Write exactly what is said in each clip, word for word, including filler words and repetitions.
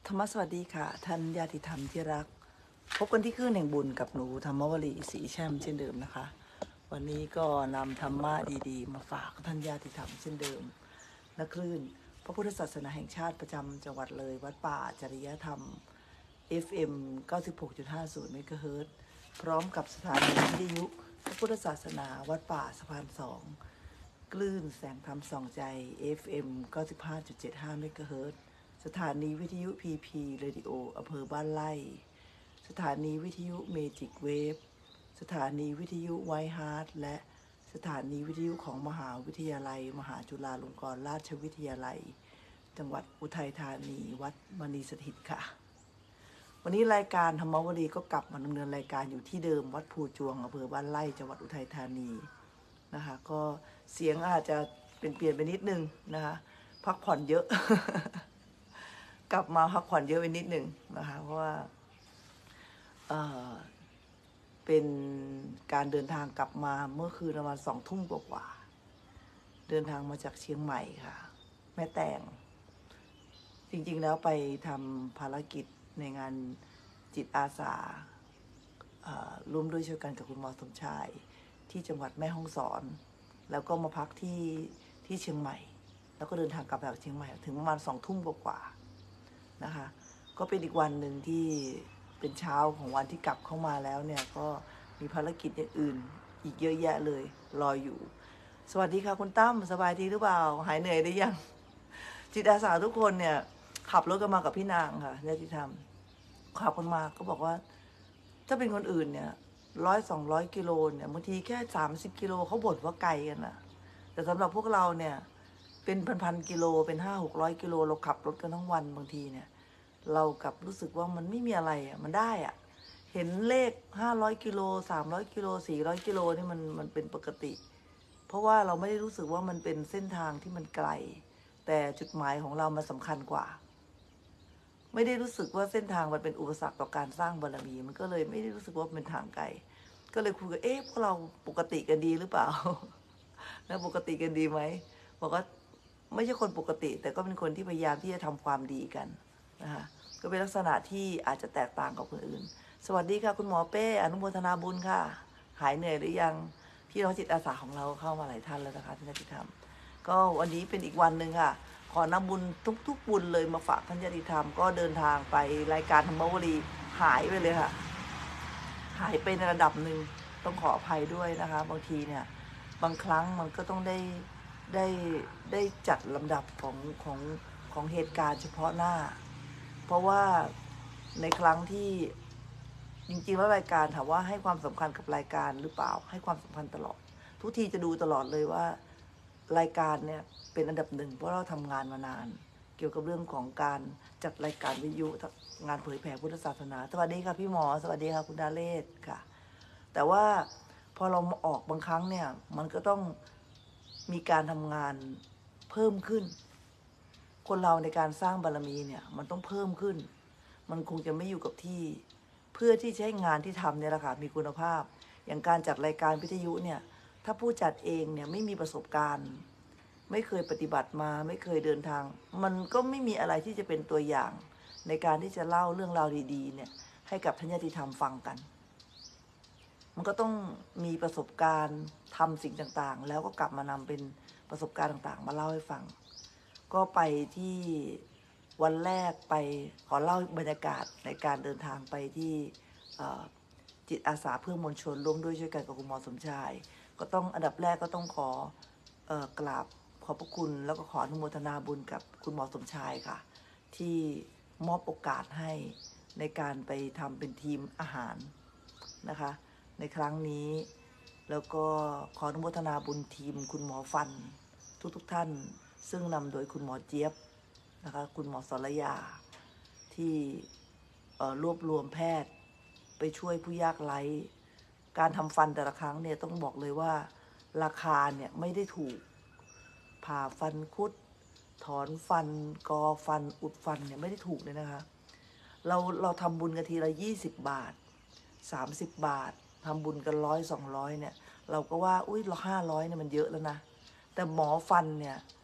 ธรรมสวัสดีค่ะท่านญาติธรรมที่รักพบกันที่คลื่นแห่งบุญกับหนูธรรมวลีศรีแช่มเช่นเดิมนะคะ วันนี้ก็นำธรรมะดีๆมาฝากท่านญาติธรรมเช่นเดิมณคลื่นพระพุทธศาสนาแห่งชาติประจำจังหวัดเลยวัดป่าจริยธรรม เอฟ เอ็ม เก้าสิบหกจุดห้าศูนย์ เมกะเฮิรตซ์พร้อมกับสถานีวิทยุพระพุทธศาสนาวัดป่าสะพานสองคลื่นแสงธรรมส่องใจ เอฟ เอ็ม เก้าสิบห้าจุดเจ็ดห้า เมกะเฮิรตซ์สถานีวิทยุ พี พี Radio อำเภอบ้านไร่สถานีวิทยุเมจิกเวฟสถานีวิทยุไวท์ฮาร์ทและสถานีวิทยุของมหาวิทยาลัยมหาจุฬาลงกรณราชวิทยาลัยจังหวัดอุทัยธานีวัดมณีสถิตค่ะวันนี้รายการธรรมวลีก็กลับมาดำเนินรายการอยู่ที่เดิมวัดภูจวงอำเภอบ้านไร่จังหวัดอุทัยธานีนะคะก็เสียงอาจจะเป็นเปลี่ยนไปนิดนึงนะคะพักผ่อนเยอะ กลับมาพักผ่อนเยอะไปนิดนึงนะคะเพราะว่าเอ่อเป็นการเดินทางกลับมาเมื่อคืนประมาณสองทุ่มกว่าเดินทางมาจากเชียงใหม่ค่ะแม่แตงจริงๆแล้วไปทำภารกิจในงานจิตอาสาร่วมด้วยช่วยกันกับคุณหมอสมชายที่จังหวัดแม่ฮ่องสอนแล้วก็มาพักที่ที่เชียงใหม่แล้วก็เดินทางกลับจากเชียงใหม่ถึงประมาณสองทุ่มกว่านะคะก็เป็นอีกวันหนึ่งที่เป็นเช้าของวันที่กลับเข้ามาแล้วเนี่ยก็มีภารกิจอย่างอื่นอีกเยอะแยะเลยรออยู่สวัสดีค่ะคุณตั้มสบายดีหรือเปล่าหายเหนื่อยหรือยังจิตอาสาทุกคนเนี่ยขับรถกันมากับพี่นางค่ะญาติธรรมขับกันมาก็บอกว่าถ้าเป็นคนอื่นเนี่ยร้อยสองร้อยกิโลเนี่ยบางทีแค่สามสิบกิโลเขาบ่นว่าไกลกันนะแต่สำหรับพวกเราเนี่ยเป็นพันๆกิโลเป็นห้าหกร้อยกิโลเราขับรถกันทั้งวันบางทีเนี่ยเรากับรู้สึกว่ามันไม่มีอะไรอ่ะมันได้อ่ะเห็นเลขห้าร้อยกิโลสามร้อยกิโลสี่ร้อยกิโลนี่มันมันเป็นปกติเพราะว่าเราไม่ได้รู้สึกว่ามันเป็นเส้นทางที่มันไกลแต่จุดหมายของเรามันสำคัญกว่าไม่ได้รู้สึกว่าเส้นทางมันเป็นอุปสรรคต่อการสร้างบารมีมันก็เลยไม่ได้รู้สึกว่าเป็นทางไกลก็เลยคุยกันเอ๊ะพวกเราปกติกันดีหรือเปล่า แล้วปกติกันดีไหมบอกว่าไม่ใช่คนปกติแต่ก็เป็นคนที่พยายามที่จะทำความดีกันนะคะก็เป็นลักษณะที่อาจจะแตกต่างกับคนอื่นสวัสดีค่ะคุณหมอเป้อนุโมทนาบุญค่ะหายเหนื่อยหรือยังพี่น้องจิตอาสาของเราเข้ามาหลายท่านแล้วนะคะที่นักธรรมก็วันนี้เป็นอีกวันหนึ่งค่ะขอนำบุญทุกๆบุญเลยมาฝากท่านญาติธรรมก็เดินทางไปรายการธรรมวลีหายไปเลยค่ะหายไปในระดับหนึ่งต้องขออภัยด้วยนะคะบางทีเนี่ยบางครั้งมันก็ต้องได้ได้ได้จัดลำดับของของของเหตุการณ์เฉพาะหน้าเพราะว่าในครั้งที่จริงๆแล้วรายการถามว่าให้ความสำคัญกับรายการหรือเปล่าให้ความสำคัญตลอดทุกทีจะดูตลอดเลยว่ารายการเนี่ยเป็นอันดับหนึ่งเพราะเราทำงานมานานเกี่ยวกับเรื่องของการจัดรายการวิทยุงานเผยแผ่พุทธศาสนาสวัสดีค่ะพี่หมอสวัสดีค่ะคุณดาเลศค่ะแต่ว่าพอเรามาออกบางครั้งเนี่ยมันก็ต้องมีการทำงานเพิ่มขึ้นคนเราในการสร้างบารมีเนี่ยมันต้องเพิ่มขึ้นมันคงจะไม่อยู่กับที่เพื่อที่จะให้งานที่ทำเนี่ยแหละค่ะมีคุณภาพอย่างการจัดรายการวิทยุเนี่ยถ้าผู้จัดเองเนี่ยไม่มีประสบการณ์ไม่เคยปฏิบัติมาไม่เคยเดินทางมันก็ไม่มีอะไรที่จะเป็นตัวอย่างในการที่จะเล่าเรื่องราวดีๆเนี่ยให้กับท่านญาติธรรมฟังกันมันก็ต้องมีประสบการณ์ทำสิ่งต่างๆแล้วก็กลับมานำเป็นประสบการณ์ต่างๆมาเล่าให้ฟังก็ไปที่วันแรกไปขอเล่าบรรยากาศในการเดินทางไปที่จิตอาสาเพื่อมวลชนร่วมด้วยช่วยกันกับคุณหมอสมชายก็ต้องอันดับแรกก็ต้องขอเอ่อกราบขอบพระคุณแล้วก็ขออนุโมทนาบุญกับคุณหมอสมชายค่ะที่มอบโอกาสให้ในการไปทำเป็นทีมอาหารนะคะในครั้งนี้แล้วก็ขออนุโมทนาบุญทีมคุณหมอฟันทุกๆ ท่านซึ่งนำโดยคุณหมอเจี๊ยบนะคะคุณหมอสรยาที่รวบรวมแพทย์ไปช่วยผู้ยากไร้การทำฟันแต่ละครั้งเนี่ยต้องบอกเลยว่าราคาเนี่ยไม่ได้ถูกผ่าฟันคุดถอนฟันกอฟันอุดฟันเนี่ยไม่ได้ถูกเลยนะคะเราเราทำบุญกันทีละยี่สิบบาทสามสิบบาททำบุญกันร้อยสองร้อยเนี่ยเราก็ว่าอุ้ยเราห้าร้อยเนี่ยมันเยอะแล้วนะแต่หมอฟันเนี่ย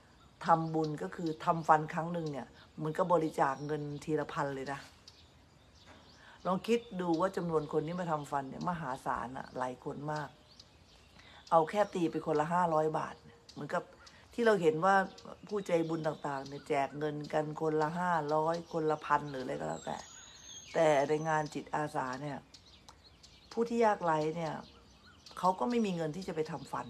ทำบุญก็คือทำฟันครั้งหนึ่งเนี่ยเหมือนกับบริจาคเงินทีละพันเลยนะลองคิดดูว่าจำนวนคนที่มาทำฟันเนี่ยมหาศาลอะหลายคนมากเอาแค่ตีไปคนละห้าร้อยบาทเหมือนกับที่เราเห็นว่าผู้ใจบุญต่างๆเนี่ยแจกเงินกันคนละห้าร้อยคนละพันหรืออะไรก็แล้วแต่แต่ในงานจิตอาสาเนี่ยผู้ที่ยากไร้เนี่ยเขาก็ไม่มีเงินที่จะไปทำฟัน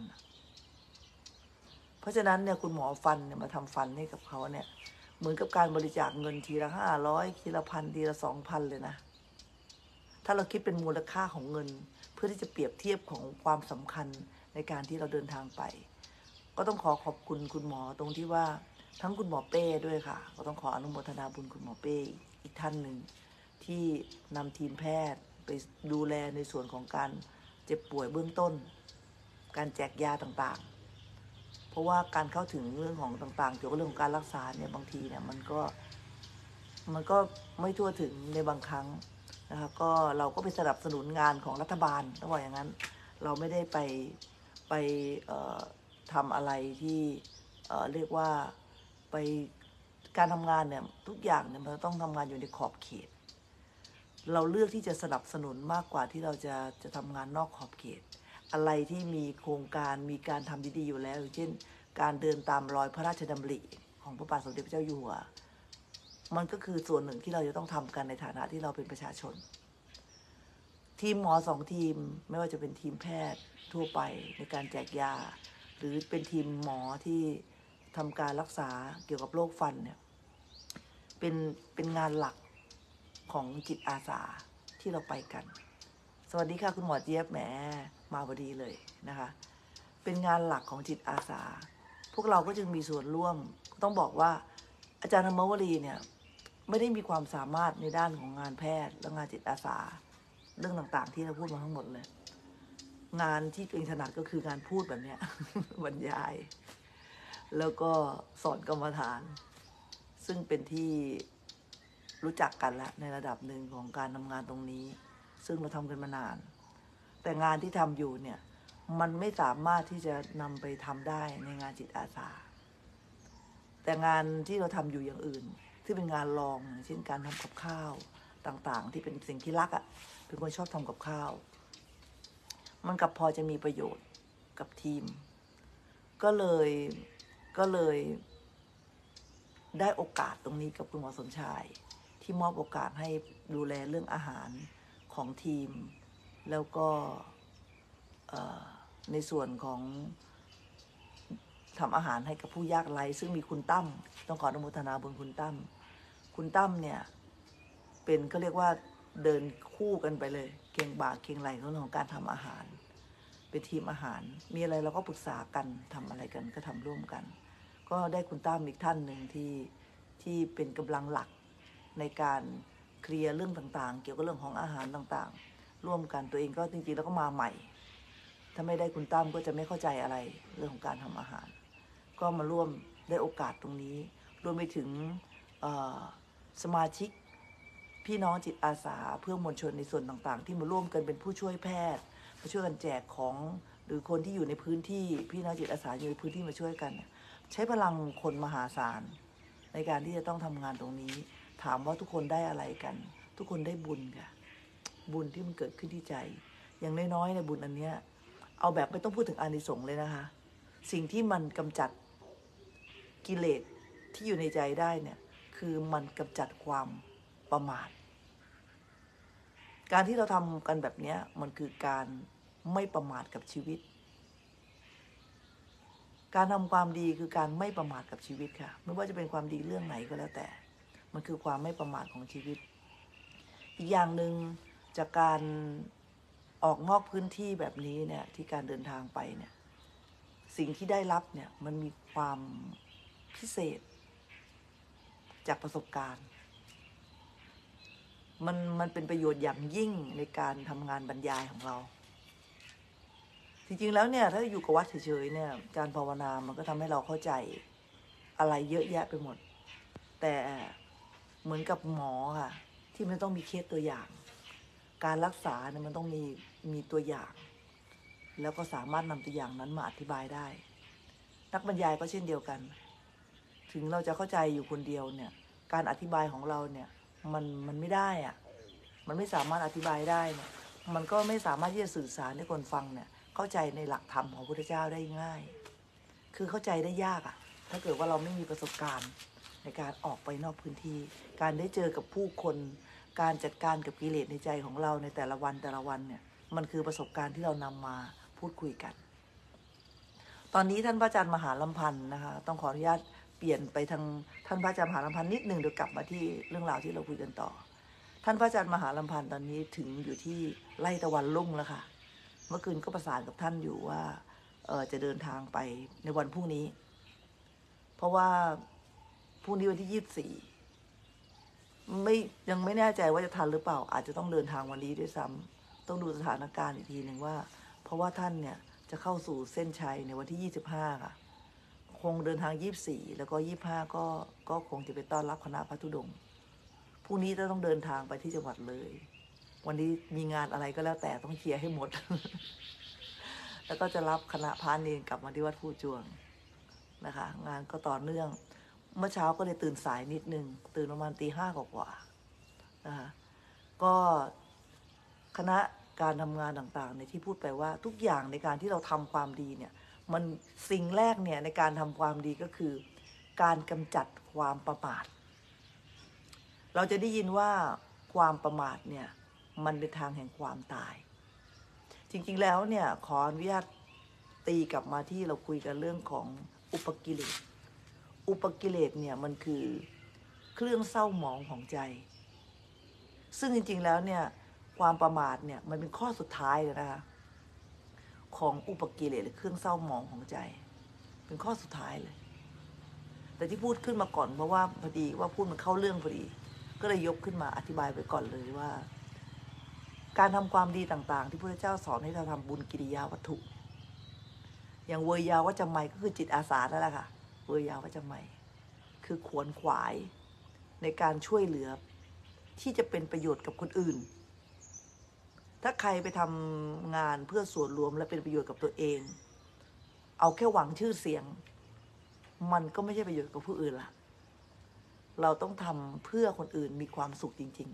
เพราะฉะนั้นเนี่ยคุณหมอฟันเนี่ยมาทำฟันให้กับเขาเนี่ยเหมือนกับการบริจาคเงินทีละห้าร้อยทีละพันทีละสองพันเลยนะถ้าเราคิดเป็นมูลค่าของเงินเพื่อที่จะเปรียบเทียบของความสำคัญในการที่เราเดินทางไปก็ต้องขอขอบคุณคุณหมอตรงที่ว่าทั้งคุณหมอเป้ด้วยค่ะก็ต้องขออนุโมทนาบุญคุณหมอเป้อีกท่านหนึ่งที่นำทีมแพทย์ไปดูแลในส่วนของการเจ็บป่วยเบื้องต้นการแจกยาต่างๆเพราะว่าการเข้าถึงเรื่องของต่างๆเกี่ยวกับเรื่องของการรักษาเนี่ยบางทีเนี่ยมันก็มันก็ไม่ทั่วถึงในบางครั้งนะคะก็เราก็ไปสนับสนุนงานของรัฐบาลต้องบอกอย่างนั้นเราไม่ได้ไปไปทำอะไรที่เอ่อเรียกว่าไปการทำงานเนี่ยทุกอย่างเนี่ยมันต้องทำงานอยู่ในขอบเขตเราเลือกที่จะสนับสนุนมากกว่าที่เราจะจะทำงานนอกขอบเขตอะไรที่มีโครงการมีการทำดีๆอยู่แล้วอย่างเช่นการเดินตามรอยพระราชดำริของพระบาทสมเด็จพระเจ้าอยู่หัวมันก็คือส่วนหนึ่งที่เราจะต้องทำกันในฐานะที่เราเป็นประชาชนทีมหมอสองทีมไม่ว่าจะเป็นทีมแพทย์ทั่วไปในการแจกยาหรือเป็นทีมหมอที่ทำการรักษาเกี่ยวกับโรคฟันเนี่ยเป็นเป็นงานหลักของจิตอาสาที่เราไปกันสวัสดีค่ะคุณหมอเจี๊ยบแหมมาพอดีเลยนะคะเป็นงานหลักของจิตอาสาพวกเราก็จึงมีส่วนร่วมต้องบอกว่าอาจารย์ธรรมวรีเนี่ยไม่ได้มีความสามารถในด้านของงานแพทย์และงานจิตอาสาเรื่องต่างๆที่เราพูดมาทั้งหมดเลยงานที่ตัวเองถนัดก็คืองานพูดแบบเนี้ย บรรยายแล้วก็สอนกรรมฐานซึ่งเป็นที่รู้จักกันแล้วในระดับหนึ่งของการทำงานตรงนี้ซึ่งเราทำกันมานานแต่งานที่ทำอยู่เนี่ยมันไม่สามารถที่จะนำไปทำได้ในงานจิตอาสาแต่งานที่เราทำอยู่อย่างอื่นที่เป็นงานรองเช่นการทำกับข้าวต่างๆที่เป็นสิ่งที่รักอ่ะเป็นคนชอบทำกับข้าวมันกับพอจะมีประโยชน์กับทีมก็เลยก็เลยได้โอกาสตรงนี้กับคุณหมอสมชายที่มอบโอกาสให้ดูแลเรื่องอาหารของทีมแล้วก็ในส่วนของทำอาหารให้กับผู้ยากไร้ซึ่งมีคุณตั้มต้องขออนุโมทนาบุญคุณตั้มคุณตั้มเนี่ยเป็นก็เรียกว่าเดินคู่กันไปเลยเคียงบ่าเคียงไหล่เรื่องของการทำอาหารเป็นทีมอาหารมีอะไรเราก็ปรึกษากันทำอะไรกันก็ทำร่วมกันก็ได้คุณตั้มอีกท่านหนึ่งที่ที่เป็นกำลังหลักในการเคลียร์เรื่องต่างๆเกี่ยวกับเรื่องของอาหารต่างๆร่วมกันตัวเองก็จริงๆแล้วก็มาใหม่ถ้าไม่ได้คุณตั้มก็จะไม่เข้าใจอะไรเรื่องของการทำอาหารก็มาร่วมได้โอกาสตรงนี้รวมไปถึงสมาชิกพี่น้องจิตอาสาเพื่อมวลชนในส่วนต่างๆที่มาร่วมกันเป็นผู้ช่วยแพทย์มาช่วยกันแจกของหรือคนที่อยู่ในพื้นที่พี่น้องจิตอาสาอยู่ในพื้นที่มาช่วยกันใช้พลังคนมหาศาลในการที่จะต้องทำงานตรงนี้ถามว่าทุกคนได้อะไรกันทุกคนได้บุญค่ะบุญที่มันเกิดขึ้นที่ใจอย่างน้อยๆในบุญอันเนี้ยเอาแบบไม่ต้องพูดถึงอานิสงส์เลยนะคะสิ่งที่มันกำจัดกิเลสที่อยู่ในใจได้เนี่ยคือมันกำจัดความประมาทการที่เราทำกันแบบนี้มันคือการไม่ประมาทกับชีวิตการทำความดีคือการไม่ประมาทกับชีวิตค่ะไม่ว่าจะเป็นความดีเรื่องไหนก็แล้วแต่มันคือความไม่ประมาทของชีวิตอีกอย่างหนึ่งจากการออกนอกพื้นที่แบบนี้เนี่ยที่การเดินทางไปเนี่ยสิ่งที่ได้รับเนี่ยมันมีความพิเศษจากประสบการณ์มันมันเป็นประโยชน์อย่างยิ่งในการทำงานบรรยายของเราจริงๆแล้วเนี่ยถ้าอยู่กับวัดเฉยๆเนี่ยการภาวนามันก็ทำให้เราเข้าใจอะไรเยอะแยะไปหมดแต่เหมือนกับหมอค่ะที่มันต้องมีเคสตัวอย่างการรักษาเนี่ยมันต้องมีมีตัวอย่างแล้วก็สามารถนำตัวอย่างนั้นมาอธิบายได้นักบรรยายก็เช่นเดียวกันถึงเราจะเข้าใจอยู่คนเดียวเนี่ยการอธิบายของเราเนี่ยมันมันไม่ได้อะมันไม่สามารถอธิบายได้เนี่ยมันก็ไม่สามารถที่จะสื่อสารให้คนฟังเนี่ยเข้าใจในหลักธรรมของพระพุทธเจ้าได้ง่ายคือเข้าใจได้ยากอะถ้าเกิดว่าเราไม่มีประสบการณ์ในการออกไปนอกพื้นที่การได้เจอกับผู้คนการจัดการกับกิเลสในใจของเราในแต่ละวันแต่ละวันเนี่ยมันคือประสบการณ์ที่เรานำมาพูดคุยกันตอนนี้ท่านพระอาจารย์มหาลำพันธ์นะคะต้องขออนุญาตเปลี่ยนไปทางท่านพระอาจารย์มหาลำพันธ์นิดนึงเดี๋ยวกลับมาที่เรื่องราวที่เราคุยกันต่อท่านพระอาจารย์มหาลำพันธ์ตอนนี้ถึงอยู่ที่ไร่ตะวันลุ่งแล้วค่ะเมื่อคืนก็ประสานกับท่านอยู่ว่าเออจะเดินทางไปในวันพรุ่งนี้เพราะว่าพรุ่งนี้วันที่ยี่สิบสี่ไม่ยังไม่แน่ใจว่าจะทันหรือเปล่าอาจจะต้องเดินทางวันนี้ด้วยซ้ำต้องดูสถานการณ์อีกทีหนึ่งว่าเพราะว่าท่านเนี่ยจะเข้าสู่เส้นชัยในวันที่ยี่สิบห้าค่ะคงเดินทางยี่สิบสี่แล้วก็ยี่สิบห้าก็ก็คงจะไปต้อนรับคณะพระธุดงค์พรุ่งนี้จะต้องเดินทางไปที่จังหวัดเลยวันนี้มีงานอะไรก็แล้วแต่ต้องเคลียร์ให้หมด แล้วก็จะรับคณะพระเนรกลับมาที่วัดภูจวงนะคะงานก็ต่อเนื่องเมื่อเช้าก็เลยตื่นสายนิดนึงตื่นประมาณตีห้ากว่าๆนะคะก็คณะการทำงานต่างๆในที่พูดไปว่าทุกอย่างในการที่เราทำความดีเนี่ยมันสิ่งแรกเนี่ยในการทำความดีก็คือการกำจัดความประมาทเราจะได้ยินว่าความประมาทเนี่ยมันเป็นทางแห่งความตายจริงๆแล้วเนี่ยขออนุญาตตีกลับมาที่เราคุยกันเรื่องของอุปกิเลสอุปกิเลสเนี่ยมันคือเครื่องเศร้าหมองของใจซึ่งจริงๆแล้วเนี่ยความประมาทเนี่ยมันเป็นข้อสุดท้ายเลยนะคะของอุปกิเลสหรือเครื่องเศร้าหมองของใจเป็นข้อสุดท้ายเลยแต่ที่พูดขึ้นมาก่อนเพราะว่าพอดีว่าพูดมันเข้าเรื่องพอดีก็เลยยกขึ้นมาอธิบายไปก่อนเลยว่าการทำความดีต่างๆที่พระเจ้าสอนให้เราทำบุญกิริยาวัตถุอย่างเวยาวัจจะไมก็คือจิตอาสานั่นแหละค่ะเวยาวัจจะไมคือขวนขวายในการช่วยเหลือที่จะเป็นประโยชน์กับคนอื่นถ้าใครไปทำงานเพื่อส่วนรวมและเป็นประโยชน์กับตัวเองเอาแค่หวังชื่อเสียงมันก็ไม่ใช่ประโยชน์กับผู้อื่นละเราต้องทำเพื่อคนอื่นมีความสุขจริง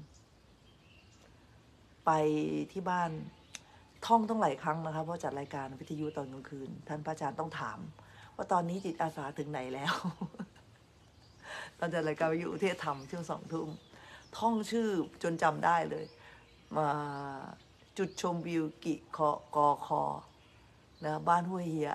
ๆไปที่บ้านท่องต้องหลายครั้งนะคะเพราะจัดรายการวิทยุตอนกลางคืนท่านพระอาจารย์ต้องถามว่าตอนนี้จิตอาสาถึงไหนแล้ว ตอนจัดรายการวิทยุเทศธรรมช่วงสองทุ่มท่องชื่อจนจำได้เลยมาจุดชมวิวกิคอกอคอนะบ้านห้วยเฮีย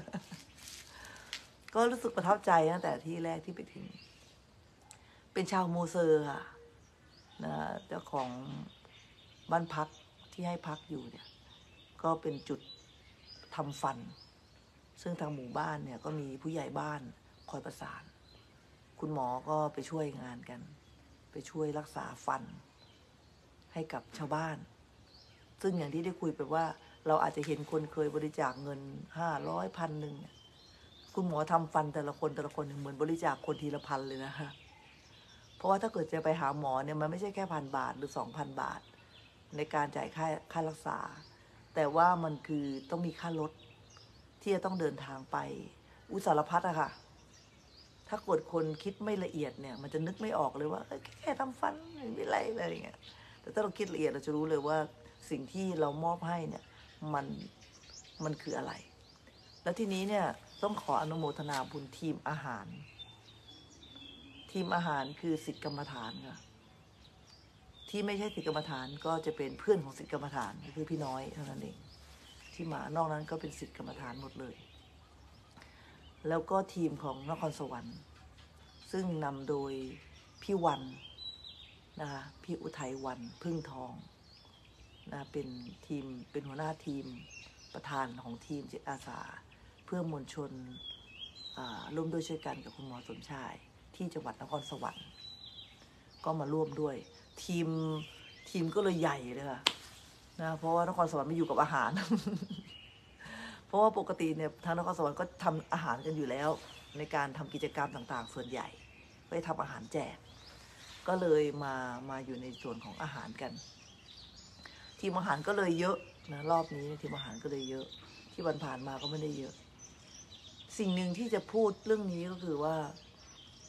ก็รู้สึกประทับใจตั้งแต่ที่แรกที่ไปถึงเป็นชาวโมเซอร์ค่ะนะเจ้าของบ้านพักที่ให้พักอยู่เนี่ยก็เป็นจุดทำฟันซึ่งทางหมู่บ้านเนี่ยก็มีผู้ใหญ่บ้านคอยประสานคุณหมอก็ไปช่วยงานกันไปช่วยรักษาฟันให้กับชาวบ้านซึ่งอย่างที่ได้คุยไปว่าเราอาจจะเห็นคนเคยบริจาคเงินห้าร้อยพันหนึ่งคุณหมอทำฟันแต่ละคนแต่ละคนเหมือนบริจาคคนทีละพันเลยนะคะเพราะว่าถ้าเกิดจะไปหาหมอเนี่ยมันไม่ใช่แค่พันบาทหรือสองพันบาทในการจ่ายค่าค่ารักษาแต่ว่ามันคือต้องมีค่ารถที่จะต้องเดินทางไปอุสารพัดอะค่ะถ้าเกิดคนคิดไม่ละเอียดเนี่ยมันจะนึกไม่ออกเลยว่าแค่ทำฟันไม่เป็นไรอะไรอย่างเงี้ยแต่ถ้าเราคิดละเอียดเราจะรู้เลยว่าสิ่งที่เรามอบให้เนี่ยมันมันคืออะไรแล้วทีนี้เนี่ยต้องขออนุโมทนาบุญทีมอาหารทีมอาหารคือศิษย์กรรมฐานค่ะที่ไม่ใช่ศิษย์กรรมฐานก็จะเป็นเพื่อนของศิษย์กรรมฐานคือพี่น้อยเท่านั้นเองที่มานอกนั้นก็เป็นศิษย์กรรมฐานหมดเลยแล้วก็ทีมของนครสวรรค์ซึ่งนำโดยพี่วันนะคะพี่อุทัยวันพึ่งทองนะเป็นทีมเป็นหัวหน้าทีมประธานของทีมจิตอาสาเพื่อมวลชนร่วมด้วยช่วยกันกับคุณหมอสมชายที่จังหวัดนครสวรรค์ก็มาร่วมด้วยทีมทีมก็เลยใหญ่เลยค่ะนะเพราะว่านครสวรรค์ไม่อยู่กับอาหาร เพราะว่าปกติเนี่ยทางนครสวรรค์ก็ทำอาหารกันอยู่แล้วในการทำกิจกรรมต่างๆส่วนใหญ่ไปทำอาหารแจกก็เลยมามาอยู่ในส่วนของอาหารกันทีมอาหารก็เลยเยอะนะรอบนี้ทีมอาหารก็เลยเยอะที่วันผ่านมาก็ไม่ได้เยอะสิ่งหนึ่งที่จะพูดเรื่องนี้ก็คือว่า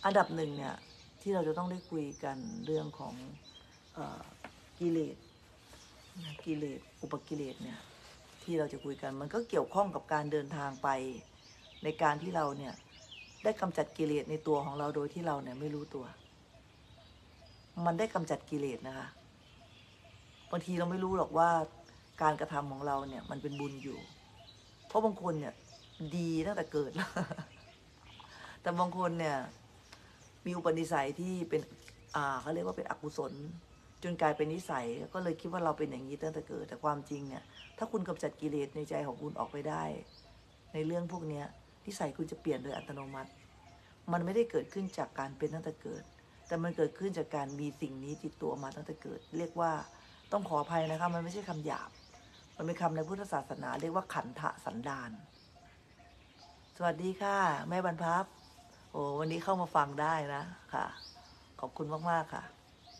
อันดับหนึ่งเนี่ยที่เราจะต้องได้คุยกันเรื่องของเอ่อกิเลสกิเลสอุปกิเลสเนี่ยที่เราจะคุยกันมันก็เกี่ยวข้องกับการเดินทางไปในการที่เราเนี่ยได้กำจัดกิเลสในตัวของเราโดยที่เราเนี่ยไม่รู้ตัวมันได้กำจัดกิเลสนะคะบางทีเราไม่รู้หรอกว่าการกระทำของเราเนี่ยมันเป็นบุญอยู่เพราะบางคนเนี่ยดีตั้งแต่เกิด แต่บางคนเนี่ยมีอุปนิสัยที่เป็นอ่าเขาเรียกว่าเป็นอกุศลจนกลายเป็นนิสัยก็เลยคิดว่าเราเป็นอย่างนี้ตั้งแต่เกิดแต่ความจริงเนี่ยถ้าคุณกำจัดกิเลสในใจของคุณออกไปได้ในเรื่องพวกนี้นิสัยคุณจะเปลี่ยนโดยอัตโนมัติมันไม่ได้เกิดขึ้นจากการเป็นตั้งแต่เกิดแต่มันเกิดขึ้นจากการมีสิ่งนี้ติดตัวมาตั้งแต่เกิดเรียกว่าต้องขออภัยนะคะมันไม่ใช่คำหยาบมันเป็นคำในพุทธศาสนาเรียกว่าขันธสันดานสวัสดีค่ะแม่บรรพับโอ้วันนี้เข้ามาฟังได้นะค่ะขอบคุณมากๆค่ะ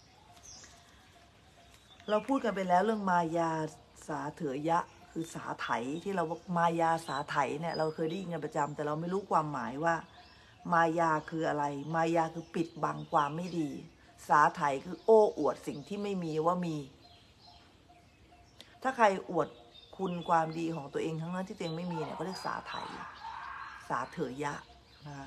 เราพูดกันไปแล้วเรื่องมายาสาเถยะคือสาไถที่เรามายาสาไถเนี่ยเราเคยได้ยินกันประจำแต่เราไม่รู้ความหมายว่ามายาคืออะไรมายาคือปิดบังความไม่ดีสาไถคือโอ้อวดสิ่งที่ไม่มีว่ามีถ้าใครอวดคุณความดีของตัวเองทั้งนั้นที่ตัวเองไม่มีเนี่ยก็เรียกสาไถสาเถยะนะ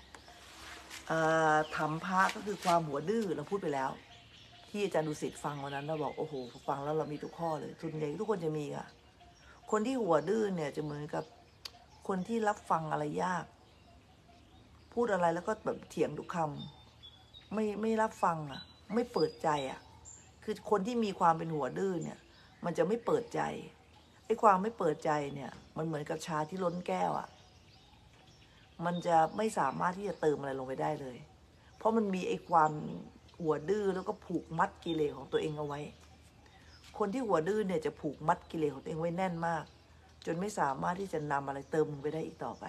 ธรรมภะก็คือความหัวดื้อเราพูดไปแล้วที่อาจารย์ดุสิตฟังวันนั้นเราบอกโอ้โหฟังแล้วเรามีทุกข้อเลยทุนใหญ่ทุกคนจะมีค่ะคนที่หัวดื้อเนี่ยจะเหมือนกับคนที่รับฟังอะไรยากพูดอะไรแล้วก็แบบเถียงทุกคำไม่ไม่รับฟังอ่ะไม่เปิดใจอ่ะคือคนที่มีความเป็นหัวดื้อเนี่ยมันจะไม่เปิดใจไอ้ความไม่เปิดใจเนี่ยมันเหมือนกับชาที่ล้นแก้วอ่ะมันจะไม่สามารถที่จะเติมอะไรลงไปได้เลยเพราะมันมีไอ้ความหัวดื้อแล้วก็ผูกมัดกิเลสของตัวเองเอาไว้คนที่หัวดื้อเนี่ยจะผูกมัดกิเลสของตัวเองไว้แน่นมากจนไม่สามารถที่จะนำอะไรเติมลงไปได้อีกต่อไป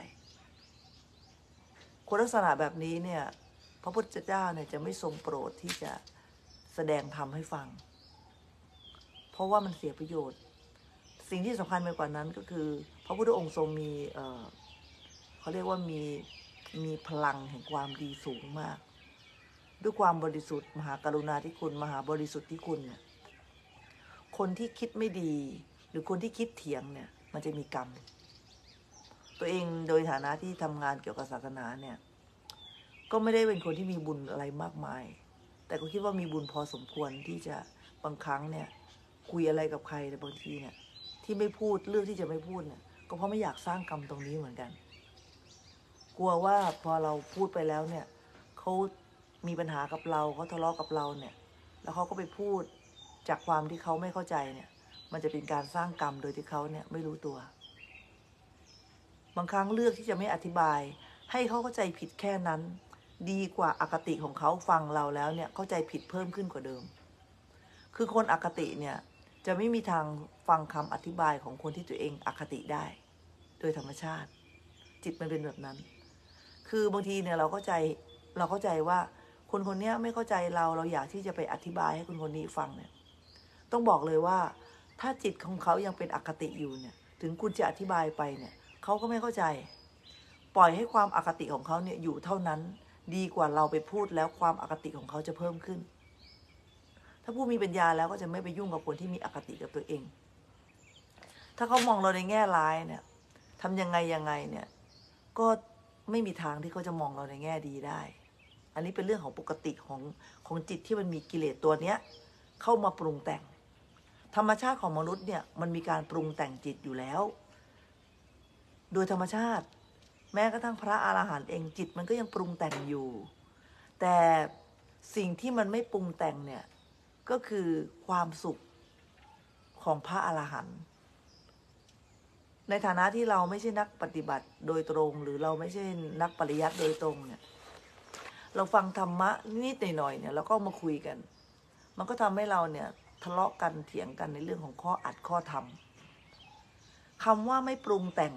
คนลักษณะแบบนี้เนี่ยพระพุทธเจ้าเนี่ยจะไม่ทรงโปรดที่จะแสดงธรรมให้ฟังเพราะว่ามันเสียประโยชน์สิ่งที่สำคัญไปกว่านั้นก็คือพระพุทธองค์ทรงมีเอ่อเขาเรียกว่ามีมีพลังแห่งความดีสูงมากด้วยความบริสุทธิ์มหากรุณาธิคุณมหาบริสุทธิ์ที่คุณเนี่ยคนที่คิดไม่ดีหรือคนที่คิดเถียงเนี่ยมันจะมีกรรมตัวเองโดยฐานะที่ทำงานเกี่ยวกับศาสนาเนี่ยก็ไม่ได้เป็นคนที่มีบุญอะไรมากมายแต่ก็คิดว่ามีบุญพอสมควรที่จะบางครั้งเนี่ยคุยอะไรกับใครแต่บางทีเนี่ยที่ไม่พูดเลือกที่จะไม่พูดเนี่ยก็เพราะไม่อยากสร้างกรรมตรงนี้เหมือนกันกลัวว่าพอเราพูดไปแล้วเนี่ยเขามีปัญหากับเราเขาทะเลาะกับเราเนี่ยแล้วเขาก็ไปพูดจากความที่เขาไม่เข้าใจเนี่ยมันจะเป็นการสร้างกรรมโดยที่เขาเนี่ยไม่รู้ตัวบางครั้งเลือกที่จะไม่อธิบายให้เขาเข้าใจผิดแค่นั้นดีกว่าอคติของเขาฟังเราแล้วเนี่ยเข้าใจผิดเพิ่มขึ้นกว่าเดิมคือคนอคติเนี่ยจะไม่มีทางฟังคำอธิบายของคนที่ตัวเองอคติได้โดยธรรมชาติจิตมันเป็นแบบนั้นคือบางทีเนี่ยเราเข้าใจเราเข้าใจว่าคนคนนี้ไม่เข้าใจเราเราอยากที่จะไปอธิบายให้คนคนนี้ฟังเนี่ยต้องบอกเลยว่าถ้าจิตของเขายังเป็นอคติอยู่เนี่ยถึงคุณจะอธิบายไปเนี่ยเขาก็ไม่เข้าใจปล่อยให้ความอคติของเขาเนี่ยอยู่เท่านั้นดีกว่าเราไปพูดแล้วความอคติของเขาจะเพิ่มขึ้นถ้าผู้มีปัญญาแล้วก็จะไม่ไปยุ่งกับคนที่มีอคติกับตัวเองถ้าเขามองเราในแง่ร้ายเนี่ยทำยังไงยังไงเนี่ยก็ไม่มีทางที่เขาจะมองเราในแง่ดีได้อันนี้เป็นเรื่องของปกติของของจิตที่มันมีกิเลสตัวเนี้ยเข้ามาปรุงแต่งธรรมชาติของมนุษย์เนี่ยมันมีการปรุงแต่งจิตอยู่แล้วโดยธรรมชาติแม้กระทั่งพระอรหันต์เองจิตมันก็ยังปรุงแต่งอยู่แต่สิ่งที่มันไม่ปรุงแต่งเนี่ยก็คือความสุขของพระอรหันต์ในฐานะที่เราไม่ใช่นักปฏิบัติโดยตรงหรือเราไม่ใช่นักปริยัติโดยตรงเนี่ยเราฟังธรรมะนิดหน่อยเนี่ยเราก็มาคุยกันมันก็ทำให้เราเนี่ยทะเลาะกันเถียงกันในเรื่องของข้ออัดข้อธรรมคำว่าไม่ปรุงแต่ง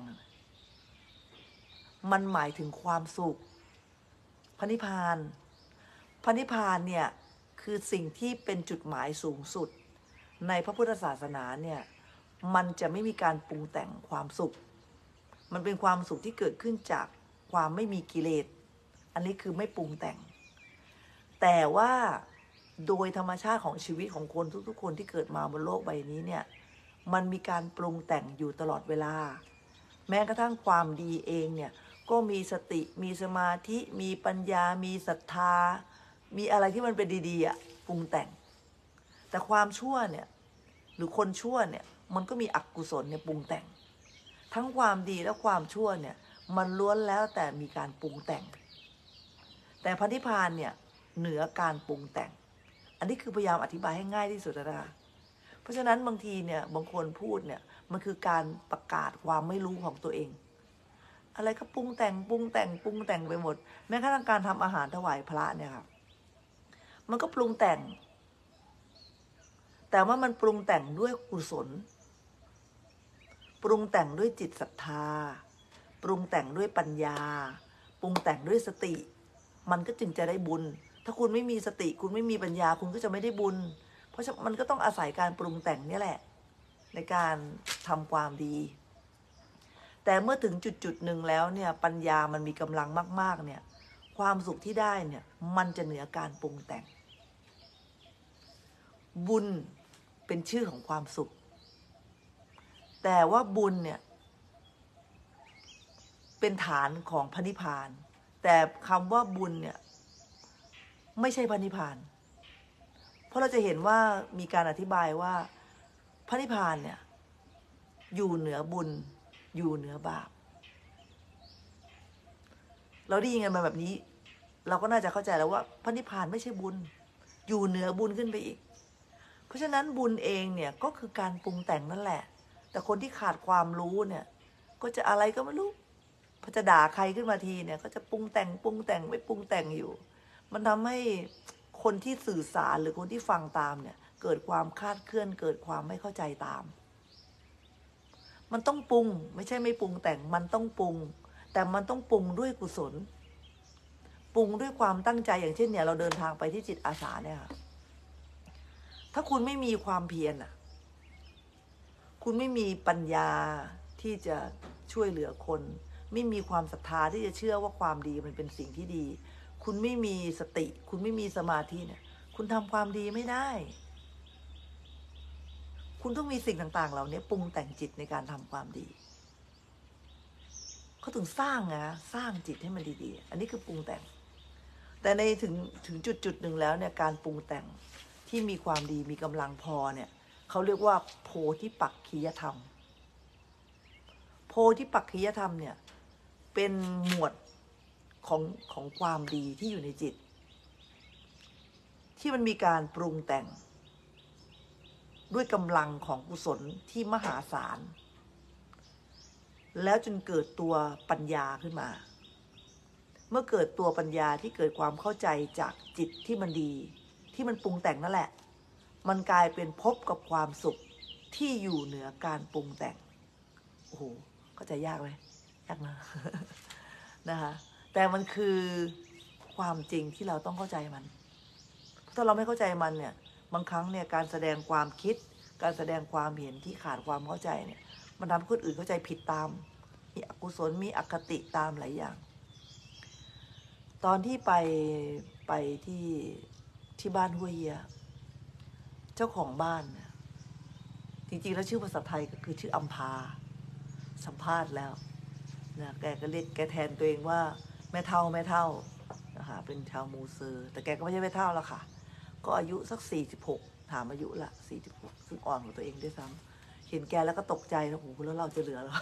มันหมายถึงความสุขพระนิพพานพระนิพพานเนี่ยคือสิ่งที่เป็นจุดหมายสูงสุดในพระพุทธศาสนาเนี่ยมันจะไม่มีการปรุงแต่งความสุขมันเป็นความสุขที่เกิดขึ้นจากความไม่มีกิเลสอันนี้คือไม่ปรุงแต่งแต่ว่าโดยธรรมชาติของชีวิตของคนทุกๆคนที่เกิดมาบนโลกใบนี้เนี่ยมันมีการปรุงแต่งอยู่ตลอดเวลาแม้กระทั่งความดีเองเนี่ยก็มีสติมีสมาธิมีปัญญามีศรัทธามีอะไรที่มันเป็นดีๆอ่ะปรุงแต่งแต่ความชั่วเนี่ยหรือคนชั่วเนี่ยมันก็มีอกุศลเนี่ยปรุงแต่งทั้งความดีและความชั่วเนี่ยมันล้วนแล้วแต่มีการปรุงแต่งแต่พระนิพพานเนี่ยเหนือการปรุงแต่งอันนี้คือพยายามอธิบายให้ง่ายที่สุดนะคะเพราะฉะนั้นบางทีเนี่ยบางคนพูดเนี่ยมันคือการประกาศความไม่รู้ของตัวเองอะไรก็ปรุงแต่งปรุงแต่งปรุงแต่งไปหมดแม้กระทั่งการทำอาหารถวายพระเนี่ยครับมันก็ปรุงแต่งแต่ว่ามันปรุงแต่งด้วยกุศลปรุงแต่งด้วยจิตศรัทธาปรุงแต่งด้วยปัญญาปรุงแต่งด้วยสติมันก็จึงจะได้บุญถ้าคุณไม่มีสติคุณไม่มีปัญญาคุณก็จะไม่ได้บุญเพราะฉะนั้นมันก็ต้องอาศัยการปรุงแต่งนี่แหละในการทำความดีแต่เมื่อถึงจุดจุดหนึ่งแล้วเนี่ยปัญญามันมีกำลังมากๆเนี่ยความสุขที่ได้เนี่ยมันจะเหนือการปรุงแต่งบุญเป็นชื่อของความสุขแต่ว่าบุญเนี่ยเป็นฐานของพระนิพพานแต่คำว่าบุญเนี่ยไม่ใช่พระนิพพานเพราะเราจะเห็นว่ามีการอธิบายว่าพระนิพพานเนี่ยอยู่เหนือบุญอยู่เหนือบาปเราได้ยินกันมาแบบนี้เราก็น่าจะเข้าใจแล้วว่าพระนิพพานไม่ใช่บุญอยู่เหนือบุญขึ้นไปอีกเพราะฉะนั้นบุญเองเนี่ยก็คือการปรุงแต่งนั่นแหละแต่คนที่ขาดความรู้เนี่ยก็จะอะไรก็ไม่รู้พอจะด่าใครขึ้นมาทีเนี่ยก็จะปรุงแต่งปรุงแต่งไม่ปรุงแต่งอยู่มันทำให้คนที่สื่อสารหรือคนที่ฟังตามเนี่ยเกิดความคลาดเคลื่อนเกิดความไม่เข้าใจตามมันต้องปรุงไม่ใช่ไม่ปรุงแต่งมันต้องปรุงแต่มันต้องปรุงด้วยกุศลปรุงด้วยความตั้งใจอย่างเช่นเนี่ยเราเดินทางไปที่จิตอาสาเนี่ยค่ะถ้าคุณไม่มีความเพียรอ่ะคุณไม่มีปัญญาที่จะช่วยเหลือคนไม่มีความศรัทธาที่จะเชื่อว่าความดีมันเป็นสิ่งที่ดีคุณไม่มีสติคุณไม่มีสมาธิเนี่ยคุณทำความดีไม่ได้คุณต้องมีสิ่งต่างๆเหล่านี้ปรุงแต่งจิตในการทำความดีเขาถึงสร้างนะสร้างจิตให้มันดีๆอันนี้คือปรุงแต่งแต่ในถึงถึงจุดจุดหนึ่งแล้วเนี่ยการปรุงแต่งที่มีความดีมีกำลังพอเนี่ยเขาเรียกว่าโพธิปักขิยธรรมโพธิปักขิยธรรมเนี่ยเป็นหมวดของของความดีที่อยู่ในจิตที่มันมีการปรุงแต่งด้วยกำลังของกุศลที่มหาศาลแล้วจนเกิดตัวปัญญาขึ้นมาเมื่อเกิดตัวปัญญาที่เกิดความเข้าใจจากจิตที่มันดีที่มันปรุงแต่งนั่นแหละมันกลายเป็นพบกับความสุขที่อยู่เหนือการปรุงแต่งโอ้โหเข้าใจยากไหมยากนะ นะคะแต่มันคือความจริงที่เราต้องเข้าใจมันถ้าเราไม่เข้าใจมันเนี่ยบางครั้งเนี่ยการแสดงความคิดการแสดงความเห็นที่ขาดความเข้าใจเนี่ยมันทำให้คนอื่นเข้าใจผิดตามมีอกุศลมีอคติตามหลายอย่างตอนที่ไปไปที่ที่บ้านห้วยเฮียเจ้าของบ้านเนี่ยจริงๆแล้วชื่อภาษาไทยก็คือชื่ออัมพาสัมภาษณ์แล้วนะแกก็เรียกแกแทนตัวเองว่าแม่เท่าแม่เท่านะคะเป็นชาวมูเซอร์แต่แกก็ไม่ใช่แม่เท่าแล้วค่ะก็อายุสักสี่สิบหกถามอายุละสี่สิบหกซึ่งอ่อนกว่าตัวเองด้วยซ้ำเห็นแกแล้วก็ตกใจแล้วโอ้โหแล้วเราจะเหลือหรอ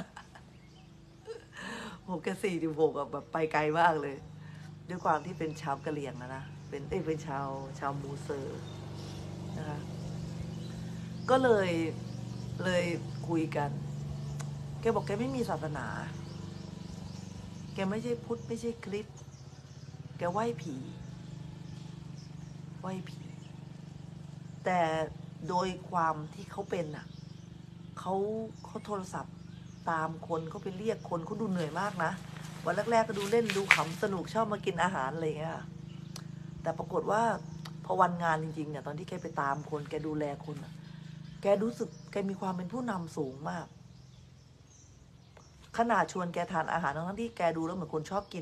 โหแกสี่สิบหกแบบไปไกลมากเลยด้วยความที่เป็นชาวกะเหรี่ยงนะนะเป็นเอ้ยเป็นชาวชาวมูเซอร์นะคะก็เลยเลยคุยกันแกบอกแกไม่มีศาสนาแกไม่ใช่พุทธไม่ใช่คริสต์แกไหว้ผีไหว้ผีแต่โดยความที่เขาเป็นอ่ะเขาเขาโทรศัพท์ตามคนเขาไปเรียกคนเขาดูเหนื่อยมากนะวันแรกๆก็ดูเล่นดูขำสนุกชอบมากินอาหารอะไรอย่างเงี้ยแต่ปรากฏว่าพอวันงานจริงๆเนี่ยตอนที่แกไปตามคนแกดูแลคนแกรู้สึกแกมีความเป็นผู้นำสูงมากขนาดชวนแกทานอาหารทั้งที่แกดูแล้วเหมือนคนชอบกินอ่ะกิ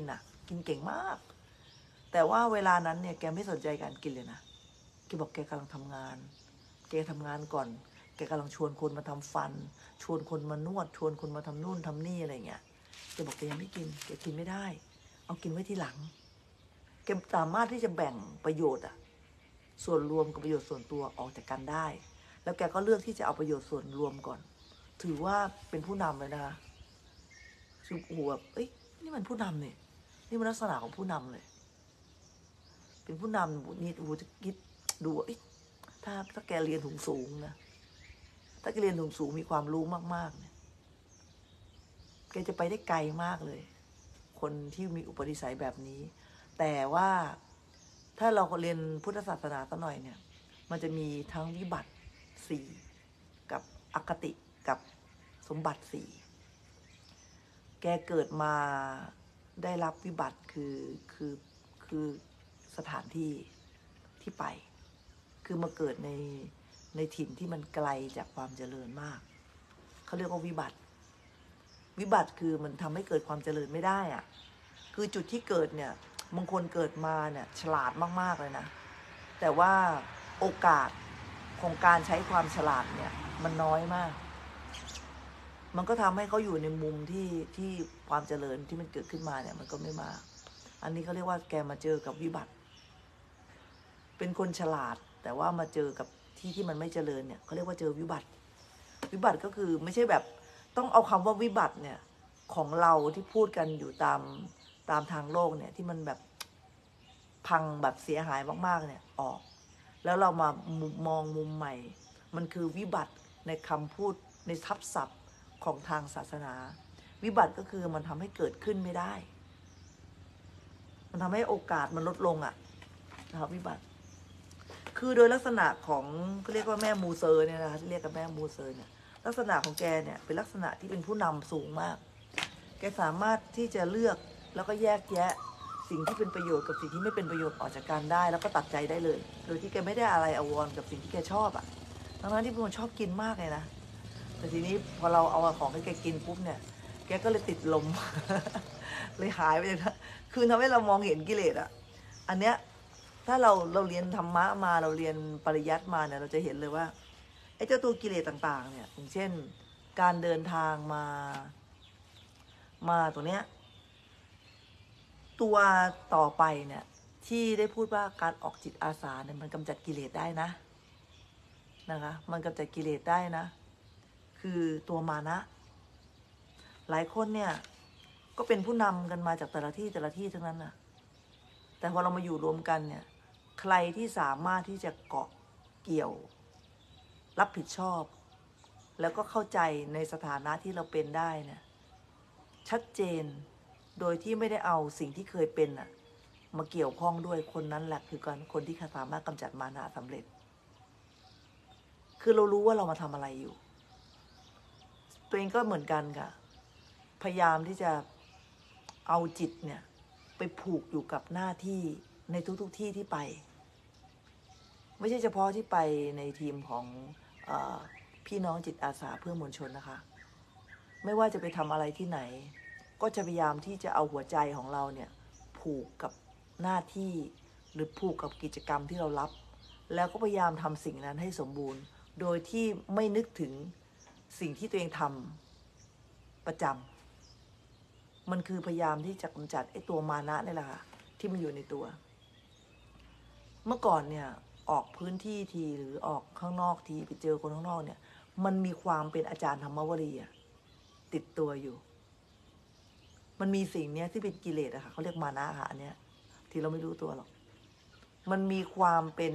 กินเก่งมากแต่ว่าเวลานั้นเนี่ยแกไม่สนใจการกินเลยนะแกบอกแกกำลังทำงานแกทำงานก่อนแกกำลังชวนคนมาทำฟันชวนคนมานวดชวนคนมาทำนู่นทำนี่อะไรเงี้ยแกบอกแกยังไม่กินแกกินไม่ได้เอากินไว้ทีหลังแกสามารถที่จะแบ่งประโยชน์อะส่วนรวมกับประโยชน์ส่วนตัวออกจากกันได้แล้วแกก็เลือกที่จะเอาประโยชน์ส่วนรวมก่อนถือว่าเป็นผู้นำเลยนะคะคือหัวแบบเอ้ยนี่มันผู้นำเนี่ยนี่มันลักษณะของผู้นำเลยเป็นผู้นำนี่โอ้โหจะคิดดูว่าถ้าถ้าแกเรียนสูงสูงนะถ้าแกเรียนสูงสูงมีความรู้มากๆเนี่ยแกจะไปได้ไกลมากเลยคนที่มีอุปนิสัยแบบนี้แต่ว่าถ้าเราเรียนพุทธศาสนาสักหน่อยเนี่ยมันจะมีทั้งวิบัติสี่กับอคติกับสมบัติสี่แกเกิดมาได้รับวิบัติคือคือคือสถานที่ที่ไปคือมาเกิดในในถิ่นที่มันไกลจากความเจริญมากเขาเรียกว่าวิบัติวิบัติคือมันทำให้เกิดความเจริญไม่ได้อะคือจุดที่เกิดเนี่ยบางคนเกิดมาเนี่ยฉลาดมากๆเลยนะแต่ว่าโอกาสของการใช้ความฉลาดเนี่ยมันน้อยมากมันก็ทำให้เขาอยู่ในมุมที่ที่ความเจริญที่มันเกิดขึ้นมาเนี่ยมันก็ไม่มากอันนี้เขาเรียกว่าแกมาเจอกับวิบัติเป็นคนฉลาดแต่ว่ามาเจอกับที่ที่มันไม่เจริญเนี่ยเขาเรียกว่าเจอวิบัติวิบัติก็คือไม่ใช่แบบต้องเอาคำว่าวิบัติเนี่ยของเราที่พูดกันอยู่ตามตามทางโลกเนี่ยที่มันแบบพังแบบเสียหายมากๆเนี่ยออกแล้วเรามามองมุมใหม่มันคือวิบัติในคำพูดในทับศัพท์ของทางศาสนาวิบัติก็คือมันทำให้เกิดขึ้นไม่ได้มันทำให้โอกาสมันลดลงอ่ะนะครับวิบัติคือโดยลักษณะของเขาเรียกว่าแม่มูเซอร์เนี่ยนะคะที่เรียกกับแม่มูเซอร์เนี่ยลักษณะของแกเนี่ยเป็นลักษณะที่เป็นผู้นำสูงมากแกสามารถที่จะเลือกแล้วก็แยกแยะสิ่งที่เป็นประโยชน์กับสิ่งที่ไม่เป็นประโยชน์ออกจากกันได้แล้วก็ตัดใจได้เลยโดยที่แกไม่ได้อะไรอาวรณ์กับสิ่งที่แกชอบอ่ะทั้งนั้นที่เป็นคนชอบกินมากเลยนะแต่ทีนี้พอเราเอาของให้แกกินปุ๊บเนี่ยแกก็เลยติดลม เลยหายไปเลยนะคือทำให้เรามองเห็นกิเลสอ่ะอันเนี้ยถ้าเราเราเรียนธรรมะมาเราเรียนปริยัติมาเนี่ยเราจะเห็นเลยว่าไอ้เจ้าตัวกิเลสต่างๆเนี่ยอย่างเช่นการเดินทางมามาตัวเนี้ยตัวต่อไปเนี่ยที่ได้พูดว่าการออกจิตอาสาเนี่ยมันกำจัดกิเลสได้นะนะคะมันกำจัดกิเลสได้นะคือตัวมานะหลายคนเนี่ยก็เป็นผู้นำกันมาจากแต่ละที่แต่ละที่ทั้งนั้นน่ะแต่พอเรามาอยู่รวมกันเนี่ยใครที่สามารถที่จะเกาะเกี่ยวรับผิดชอบแล้วก็เข้าใจในสถานะที่เราเป็นได้เนี่ยชัดเจนโดยที่ไม่ได้เอาสิ่งที่เคยเป็นน่ะมาเกี่ยวข้องด้วยคนนั้นแหละคือการคนที่สามารถกำจัดมานะสำเร็จคือเรารู้ว่าเรามาทำอะไรอยู่ตัวเองก็เหมือนกันค่ะพยายามที่จะเอาจิตเนี่ยไปผูกอยู่กับหน้าที่ในทุกๆที่ที่ไปไม่ใช่เฉพาะที่ไปในทีมของเอ่อพี่น้องจิตอาสาเพื่อมวลชนนะคะไม่ว่าจะไปทำอะไรที่ไหนก็จะพยายามที่จะเอาหัวใจของเราเนี่ยผูกกับหน้าที่หรือผูกกับกิจกรรมที่เรารับแล้วก็พยายามทำสิ่งนั้นให้สมบูรณ์โดยที่ไม่นึกถึงสิ่งที่ตัวเองทำประจำมันคือพยายามที่จะกำจัดไอ้ตัวมานะนี่แหละค่ะที่มันอยู่ในตัวเมื่อก่อนเนี่ยออกพื้นที่ทีหรือออกข้างนอกทีไปเจอคนข้างนอกเนี่ยมันมีความเป็นอาจารย์ธรรมวรีอะติดตัวอยู่มันมีสิ่งเนี้ยที่เป็นกิเลสอะค่ะเขาเรียกมานะค่ะอันเนี้ยที่เราไม่รู้ตัวหรอกมันมีความเป็น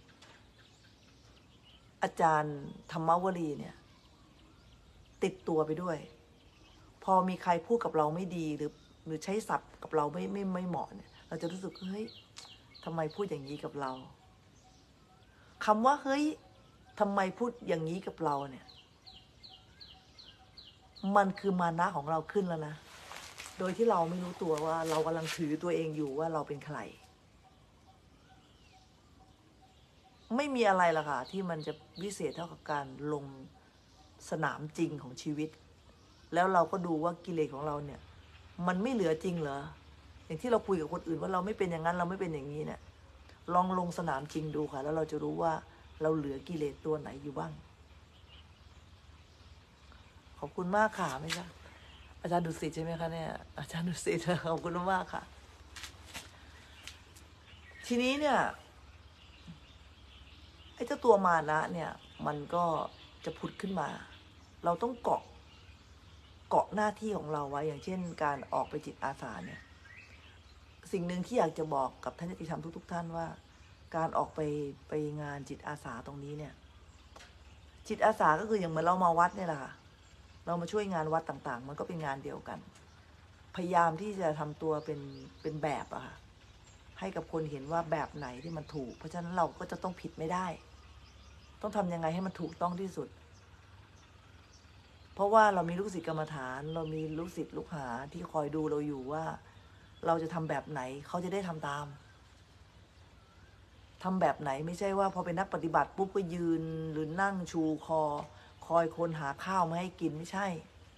อาจารย์ธรรมวรีเนี่ยติดตัวไปด้วยพอมีใครพูดกับเราไม่ดีหรือหรือใช้ศัพท์กับเราไม่ไม่ไม่เหมาะเนี่ยเราจะรู้สึกเฮ้ยทำไมพูดอย่างนี้กับเราคำว่าเฮ้ยทำไมพูดอย่างนี้กับเราเนี่ยมันคือมานะของเราขึ้นแล้วนะโดยที่เราไม่รู้ตัวว่าเรากำลังถือตัวเองอยู่ว่าเราเป็นใครไม่มีอะไรล่ะค่ะที่มันจะวิเศษเท่ากับการลงสนามจริงของชีวิตแล้วเราก็ดูว่ากิเลสของเราเนี่ยมันไม่เหลือจริงเหรออย่างที่เราคุยกับคนอื่นว่าเราไม่เป็นอย่างนั้นเราไม่เป็นอย่างนี้เนี่ยลองลงสนามจริงดูค่ะแล้วเราจะรู้ว่าเราเหลือกิเลสตัวไหนอยู่บ้างขอบคุณมากค่ะไม่ใช่อาจารย์ดุสิตใช่ไหมคะเนี่ยอาจารย์ดุสิตขอบคุณมากค่ะทีนี้เนี่ยไอ้เจ้าตัวมานะเนี่ยมันก็จะผุดขึ้นมาเราต้องเกาะเกาะหน้าที่ของเราไว้อย่างเช่นการออกไปจิตอาสาเนี่ยสิ่งหนึ่งที่อยากจะบอกกับท่านญาติธรรมทุกๆท่านว่าการออกไปไปงานจิตอาสาตรงนี้เนี่ยจิตอาสาก็คืออย่างเหมือนเรามาวัดเนี่ยแหละค่ะเรามาช่วยงานวัดต่างๆมันก็เป็นงานเดียวกันพยายามที่จะทำตัวเป็นเป็นแบบอะค่ะให้กับคนเห็นว่าแบบไหนที่มันถูกเพราะฉะนั้นเราก็จะต้องผิดไม่ได้ต้องทำยังไงให้มันถูกต้องที่สุดเพราะว่าเรามีลูกศิษย์กรรมฐานเรามีลูกศิษย์ลูกหาที่คอยดูเราอยู่ว่าเราจะทำแบบไหนเขาจะได้ทำตามทำแบบไหนไม่ใช่ว่าพอเป็นนักปฏิบัติปุ๊บก็ยืนหรือนั่งชูคอคอยคนหาข้าวมาให้กินไม่ใช่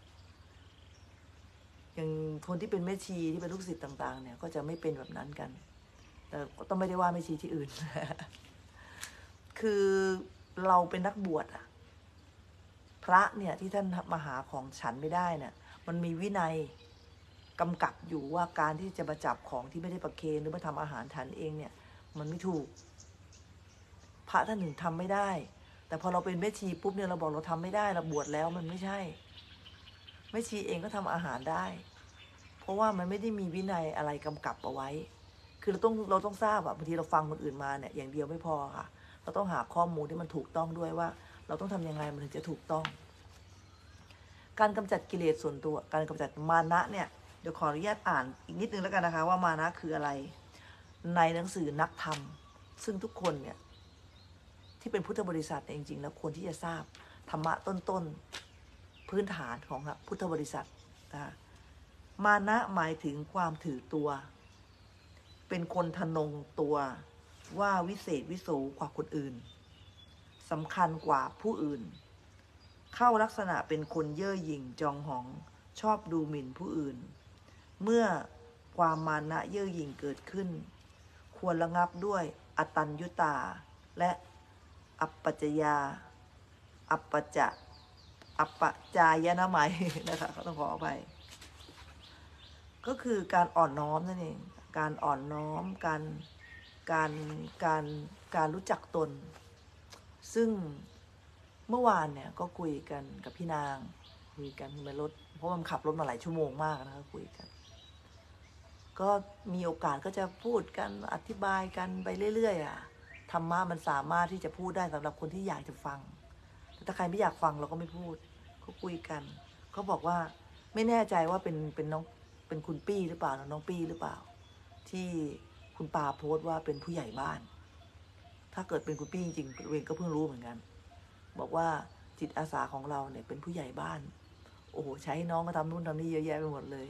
อย่างคนที่เป็นแม่ชีที่เป็นลูกศิษย์ต่างๆเนี่ยก็จะไม่เป็นแบบนั้นกันแต่ก็ต้องไม่ได้ว่าแม่ชีที่อื่น คือเราเป็นนักบวชอะพระเนี่ยที่ท่านมาหาของฉันไม่ได้เนี่ยมันมีวินัยกำกับอยู่ว่าการที่จะมาจับของที่ไม่ได้ประเคนหรือมาทำอาหารฉันเองเนี่ยมันไม่ถูกพระท่านหนึ่งทำไม่ได้แต่พอเราเป็นแม่ชีปุ๊บเนี่ยเราบอกเราทำไม่ได้เราบวชแล้วมันไม่ใช่แม่ชีเองก็ทำอาหารได้เพราะว่ามันไม่ได้มีวินัยอะไรกำกับเอาไว้คือเราต้องเราต้องทราบอะบางทีเราฟังคนอื่นมาเนี่ยอย่างเดียวไม่พอค่ะเราต้องหาข้อมูลที่มันถูกต้องด้วยว่าเราต้องทำยังไงมันถึงจะถูกต้องการกำจัดกิเลสส่วนตัวการกำจัดมานะเนี่ยเดี๋ยวขออนุญาตอ่านอีกนิดนึงแล้วกันนะคะว่ามานะคืออะไรในหนังสือนักธรรมซึ่งทุกคนเนี่ยที่เป็นพุทธบริษัทจริงๆแล้วควรที่จะทราบธรรมะต้นๆพื้นฐานของพุทธบริษัทนะคะมานะหมายถึงความถือตัวเป็นคนทะนงตัวว่าวิเศษวิโสกว่าคนอื่นสำคัญกว่าผู้อื่นเข้าลักษณะเป็นคนเย่อหยิ่งจองหองชอบดูหมิ่นผู้อื่นเมื่อความมานะเย่อหยิ่งเกิดขึ้นควรระงับด้วยอตัญญุตาและอัปปัจจยาอัปปัจจะอัปปจายนะไหมนะคะเขาต้องขออภัยก็คือการอ่อนน้อมนั่นเองการอ่อนน้อมการการการการรู้จักตนซึ่งเมื่อวานเนี่ยก็คุยกันกับพี่นางคุยกันในรถเพราะมันขับรถมาหลายชั่วโมงมากนะคะคุยกันก็มีโอกาสก็จะพูดกันอธิบายกันไปเรื่อยๆอ่ะธรรมะมันสามารถที่จะพูดได้สำหรับคนที่อยากจะฟังแต่ถ้าใครไม่อยากฟังเราก็ไม่พูดก็คุยกันเขาบอกว่าไม่แน่ใจว่าเป็นเป็นน้องเป็นคุณปี้หรือเปล่าน้องปี้หรือเปล่าที่คุณปาโพสต์ว่าเป็นผู้ใหญ่บ้านถ้าเกิดเป็นคุณปี้จริงๆเวงก็เพิ่งรู้เหมือนกันบอกว่าจิตอาสาของเราเนี่ยเป็นผู้ใหญ่บ้านโอ้โหใช้น้องมาทำนู่นทำนี่เยอะแยะไปหมดเลย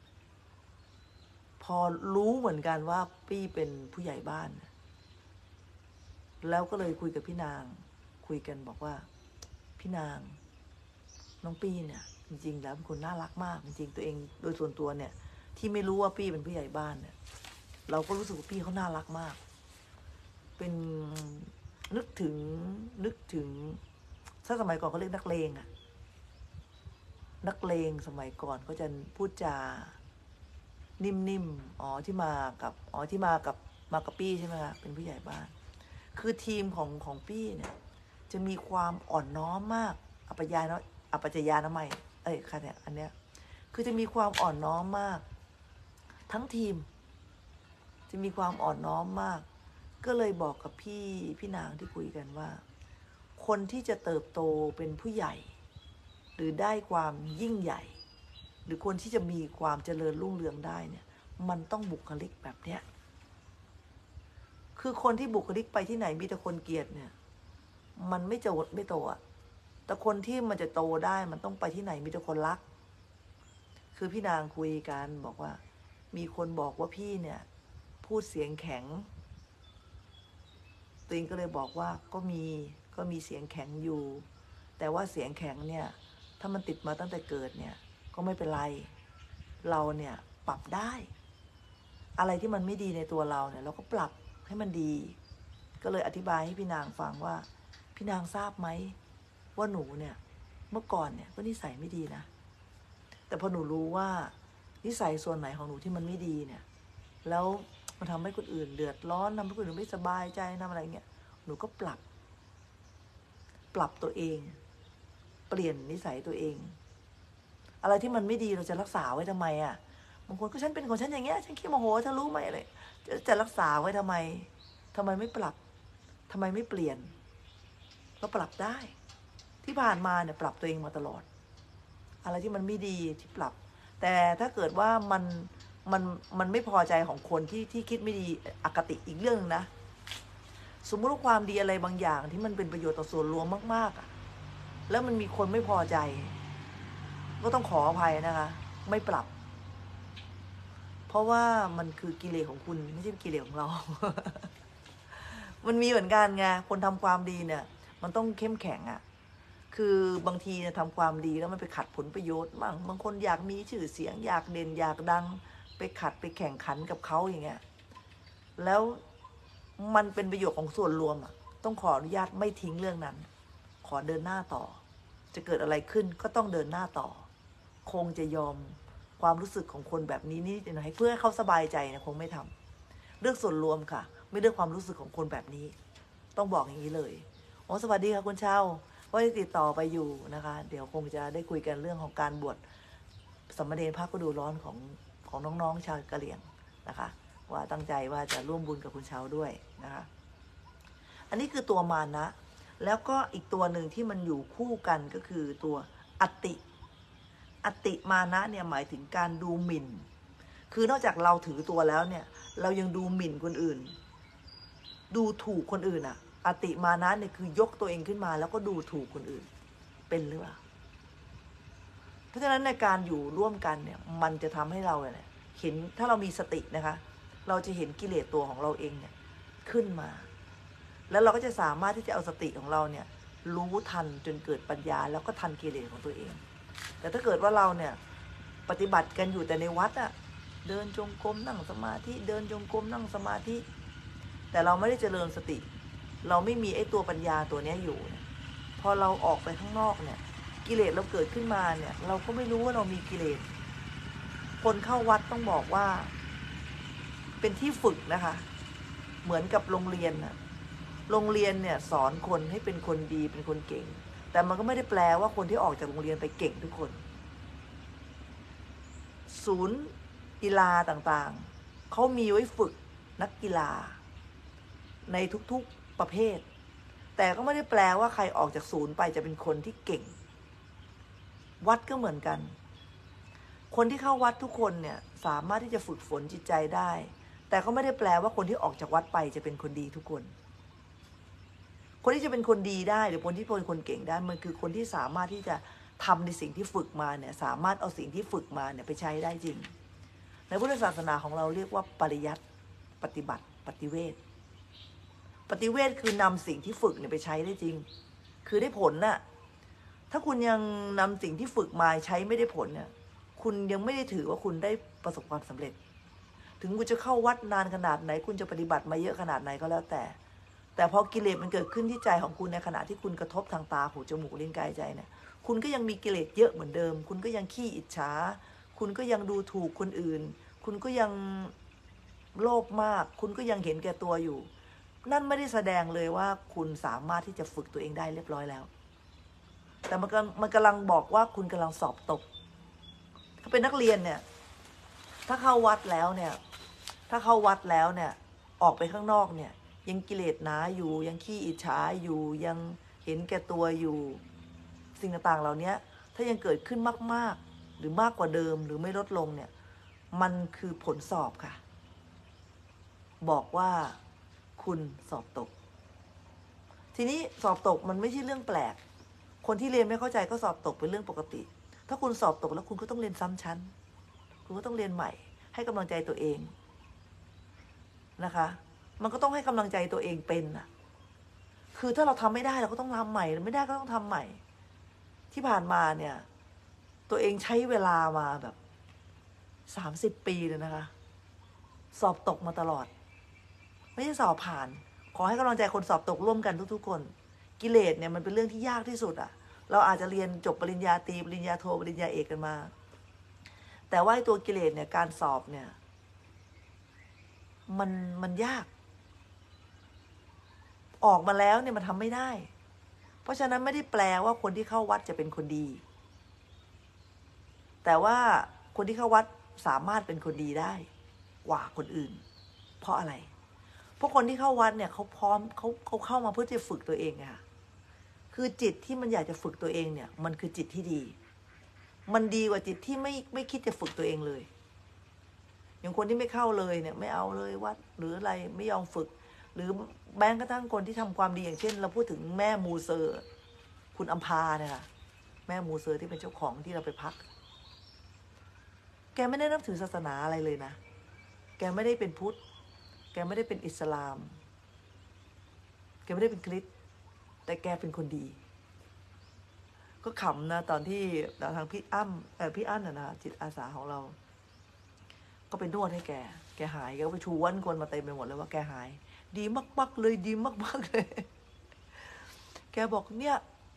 พอรู้เหมือนกันว่าปี้เป็นผู้ใหญ่บ้านแล้วก็เลยคุยกับพี่นางคุยกันบอกว่าพี่นางน้องปี้เนี่ยจริงๆแล้วเป็นคนน่ารักมากจริงๆตัวเองโดยส่วนตัวเนี่ยที่ไม่รู้ว่าปี้เป็นผู้ใหญ่บ้านเนี่ยเราก็รู้สึกว่าปี้เขาน่ารักมากเป็นนึกถึงนึกถึงถ้าสมัยก่อนเขาเรียกนักเลงอะนักเลงสมัยก่อนก็จะพูดจานิ่มๆอ๋อที่มากับอ๋อที่มากับมากับปี้ใช่ไหมคะเป็นผู้ใหญ่บ้านคือทีมของของปี้เนี่ยจะมีความอ่อนน้อมมากอัปยานะอัปจยานะใหม่เอ้ยค่ะเนี่ยอันเนี้ยคือจะมีความอ่อนน้อมมากทั้งทีมจะมีความอ่อนน้อมมากก็เลยบอกกับพี่พี่นางที่คุยกันว่าคนที่จะเติบโตเป็นผู้ใหญ่หรือได้ความยิ่งใหญ่หรือคนที่จะมีความเจริญรุ่งเรืองได้เนี่ยมันต้องบุคลิกแบบเนี้ยคือคนที่บุคลิกไปที่ไหนมีแต่คนเกลียดเนี่ยมันไม่จะไม่โตอ่ะแต่คนที่มันจะโตได้มันต้องไปที่ไหนมีแต่คนรักคือพี่นางคุยกันบอกว่ามีคนบอกว่าพี่เนี่ยพูดเสียงแข็งตัวเองก็เลยบอกว่าก็มีก็มีเสียงแข็งอยู่แต่ว่าเสียงแข็งเนี่ยถ้ามันติดมาตั้งแต่เกิดเนี่ยก็ไม่เป็นไรเราเนี่ยปรับได้อะไรที่มันไม่ดีในตัวเราเนี่ยเราก็ปรับให้มันดีก็เลยอธิบายให้พี่นางฟังว่าพี่นางทราบไหมว่าหนูเนี่ยเมื่อก่อนเนี่ยก็นิสัยไม่ดีนะแต่พอหนูรู้ว่านิสัยส่วนไหนของหนูที่มันไม่ดีเนี่ยแล้วมันทำให้คนอื่นเดือดร้อนทำให้คนอื่นไม่สบายใจทำอะไรเงี้ยหนูก็ปรับปรับตัวเองเปลี่ยนนิสัยตัวเองอะไรที่มันไม่ดีเราจะรักษาไว้ทำไมอ่ะบางคนก็ฉันเป็นของฉันอย่างเงี้ยฉันขี้โมโหเธอรู้ไหมอะไรจะจะรักษาไว้ทำไมทำไมไม่ปรับทำไมไม่เปลี่ยนก็ปรับได้ที่ผ่านมาเนี่ยปรับตัวเองมาตลอดอะไรที่มันไม่ดีที่ปรับแต่ถ้าเกิดว่ามันมันมันไม่พอใจของคนที่ที่คิดไม่ดีอคติอีกเรื่องนึงนะสมมติว่าความดีอะไรบางอย่างที่มันเป็นประโยชน์ต่อส่วนรวมมากๆอ่ะแล้วมันมีคนไม่พอใจก็ต้องขออภัยนะคะไม่ปรับเพราะว่ามันคือกิเลสของคุณไม่ใช่กิเลสของเรา มันมีเหมือนกันไงคนทำความดีเนี่ยมันต้องเข้มแข็งอ่ะคือบางทีเนี่ยทำความดีแล้วมันไปขัดผลประโยชน์บ้างบางคนอยากมีชื่อเสียงอยากเด่นอยากดังไปขัดไปแข่งขันกับเขาอย่างเงี้ยแล้วมันเป็นประโยชน์ของส่วนรวมอ่ะต้องขออนุญาตไม่ทิ้งเรื่องนั้นขอเดินหน้าต่อจะเกิดอะไรขึ้นก็ต้องเดินหน้าต่อคงจะยอมความรู้สึกของคนแบบนี้นิดหน่อยเพื่อให้เขาสบายใจนะคงไม่ทำเรื่องส่วนรวมค่ะไม่เรื่องความรู้สึกของคนแบบนี้ต้องบอกอย่างนี้เลยอ๋อสวัสดีค่ะคุณเช่าว่าจะติดต่อไปอยู่นะคะเดี๋ยวคงจะได้คุยกันเรื่องของการบวชสมณเณรภาคฤดูร้อนของของน้องๆชาวกะเหรี่ยงนะคะว่าตั้งใจว่าจะร่วมบุญกับคุณเช่าด้วยนะคะอันนี้คือตัวมานะแล้วก็อีกตัวหนึ่งที่มันอยู่คู่กันก็คือตัวอติอติมานะเนี่ยหมายถึงการดูหมิ่นคือนอกจากเราถือตัวแล้วเนี่ยเรายังดูหมิ่นคนอื่นดูถูกคนอื่นอะอติมานะเนี่ยคือยกตัวเองขึ้นมาแล้วก็ดูถูกคนอื่นเป็นหรือเปล่าเพราะฉะนั้นในการอยู่ร่วมกันเนี่ยมันจะทำให้เราเนี่ยเห็นถ้าเรามีสตินะคะเราจะเห็นกิเลสตัวของเราเองเนี่ยขึ้นมาแล้วเราก็จะสามารถที่จะเอาสติของเราเนี่ยรู้ทันจนเกิดปัญญาแล้วก็ทันกิเลสของตัวเองแต่ถ้าเกิดว่าเราเนี่ยปฏิบัติกันอยู่แต่ในวัดอะเดินจงกรมนั่งสมาธิเดินจงกรมนั่งสมาธิแต่เราไม่ได้เจริญสติเราไม่มีไอ้ตัวปัญญาตัวนี้อยู่พอเราออกไปข้างนอกเนี่ยกิเลสเราเกิดขึ้นมาเนี่ยเราก็ไม่รู้ว่าเรามีกิเลสคนเข้าวัดต้องบอกว่าเป็นที่ฝึกนะคะเหมือนกับโรงเรียนนะโรงเรียนเนี่ยสอนคนให้เป็นคนดีเป็นคนเก่งแต่มันก็ไม่ได้แปลว่าคนที่ออกจากโรงเรียนไปเก่งทุกคนศูนย์กีฬาต่างๆเขามีไว้ฝึกนักกีฬาในทุกๆประเภทแต่ก็ไม่ได้แปลว่าใครออกจากศูนย์ไปจะเป็นคนที่เก่งวัดก็เหมือนกันคนที่เข้าวัดทุกคนเนี่ยสามารถที่จะฝึกฝนจิตใจได้แต่ก็ไม่ได้แปลว่าคนที่ออกจากวัดไปจะเป็นคนดีทุกคนคนที่จะเป็นคนดีได้หรือคนที่เป็นคนเก่งได้มันคือคนที่สามารถที่จะทำในสิ่งที่ฝึกมาเนี่ยสามารถเอาสิ่งที่ฝึกมาเนี่ยไปใช้ได้จริงในพุทธศาสนาของเราเรียกว่าปริยัติปฏิบัติปฏิเวทปฏิเวทคือนำสิ่งที่ฝึกเนี่ยไปใช้ได้จริงคือได้ผลน่ะถ้าคุณยังนำสิ่งที่ฝึกมาใช้ไม่ได้ผลเนี่ยคุณยังไม่ได้ถือว่าคุณได้ประสบความสำเร็จถึงคุณจะเข้าวัดนานขนาดไหนคุณจะปฏิบัติมาเยอะขนาดไหนก็แล้วแต่แต่พอกิเลสมันเกิดขึ้นที่ใจของคุณในขณะที่คุณกระทบทางตาหูจมูกลิ้นกายใจเนี่ยคุณก็ยังมีกิเลสเยอะเหมือนเดิมคุณก็ยังขี้อิจฉาคุณก็ยังดูถูกคนอื่นคุณก็ยังโลภมากคุณก็ยังเห็นแก่ตัวอยู่นั่นไม่ได้แสดงเลยว่าคุณสามารถที่จะฝึกตัวเองได้เรียบร้อยแล้วแต่มันกำลังมันกำลังบอกว่าคุณกำลังสอบตกถ้าเป็นนักเรียนเนี่ยถ้าเข้าวัดแล้วเนี่ยถ้าเข้าวัดแล้วเนี่ยออกไปข้างนอกเนี่ยยังกิเลสหนาอยู่ยังขี้อิจฉาอยู่ยังเห็นแก่ตัวอยู่สิ่งต่างๆเหล่านี้ถ้ายังเกิดขึ้นมากๆหรือมากกว่าเดิมหรือไม่ลดลงเนี่ยมันคือผลสอบค่ะบอกว่าคุณสอบตกทีนี้สอบตกมันไม่ใช่เรื่องแปลกคนที่เรียนไม่เข้าใจก็สอบตกเป็นเรื่องปกติถ้าคุณสอบตกแล้วคุณก็ต้องเรียนซ้ำชั้นคุณก็ต้องเรียนใหม่ให้กำลังใจตัวเองนะคะมันก็ต้องให้กำลังใจตัวเองเป็นน่ะคือถ้าเราทำไม่ได้เราก็ต้องทำใหม่ไม่ได้ก็ต้องทำใหม่ที่ผ่านมาเนี่ยตัวเองใช้เวลามาแบบสามสิบปีเลยนะคะสอบตกมาตลอดไม่ใช่สอบผ่านขอให้กำลังใจคนสอบตกร่วมกันทุกๆคนกิเลสเนี่ยมันเป็นเรื่องที่ยากที่สุดอะเราอาจจะเรียนจบปริญญาตรีปริญญาโทปริญญาเอกกันมาแต่ว่าตัวกิเลสเนี่ยการสอบเนี่ยมันมันยากออกมาแล้วเนี่ยมันทำไม่ได้เพราะฉะนั้นไม่ได้แปลว่าคนที่เข้าวัดจะเป็นคนดีแต่ว่าคนที่เข้าวัดสามารถเป็นคนดีได้กว่าคนอื่นเพราะอะไรเพราะคนที่เข้าวัดเนี่ยเขาพร้อมเขาเขาเข้ามาเพื่อจะฝึกตัวเองอะคือจิตที่มันอยากจะฝึกตัวเองเนี่ยมันคือจิตที่ดีมันดีกว่าจิตที่ไม่ไม่คิดจะฝึกตัวเองเลยอย่างคนที่ไม่เข้าเลยเนี่ยไม่เอาเลยวัดหรืออะไรไม่ยอมฝึกหรือแม้กระทั่งคนที่ทำความดีอย่างเช่นเราพูดถึงแม่มูเซอร์คุณอัมพาเนี่ยค่ะแม่มูเซอร์ที่เป็นเจ้าของที่เราไปพักแกไม่ได้นับถือศาสนาอะไรเลยนะแกไม่ได้เป็นพุทธแกไม่ได้เป็นอิสลามแกไม่ได้เป็นคริสต์แต่แกเป็นคนดีก็ขำนะตอนที่ทางพี่อ้ำเออพี่อั้นนะนะจิตอาสาของเราก็ไปนวดให้แกแกหายแกก็ไปชวนคนมาเต็มไปหมดเลยว่าแกหายดีมากๆเลยดีมากๆเลยแกบอกเนี่ย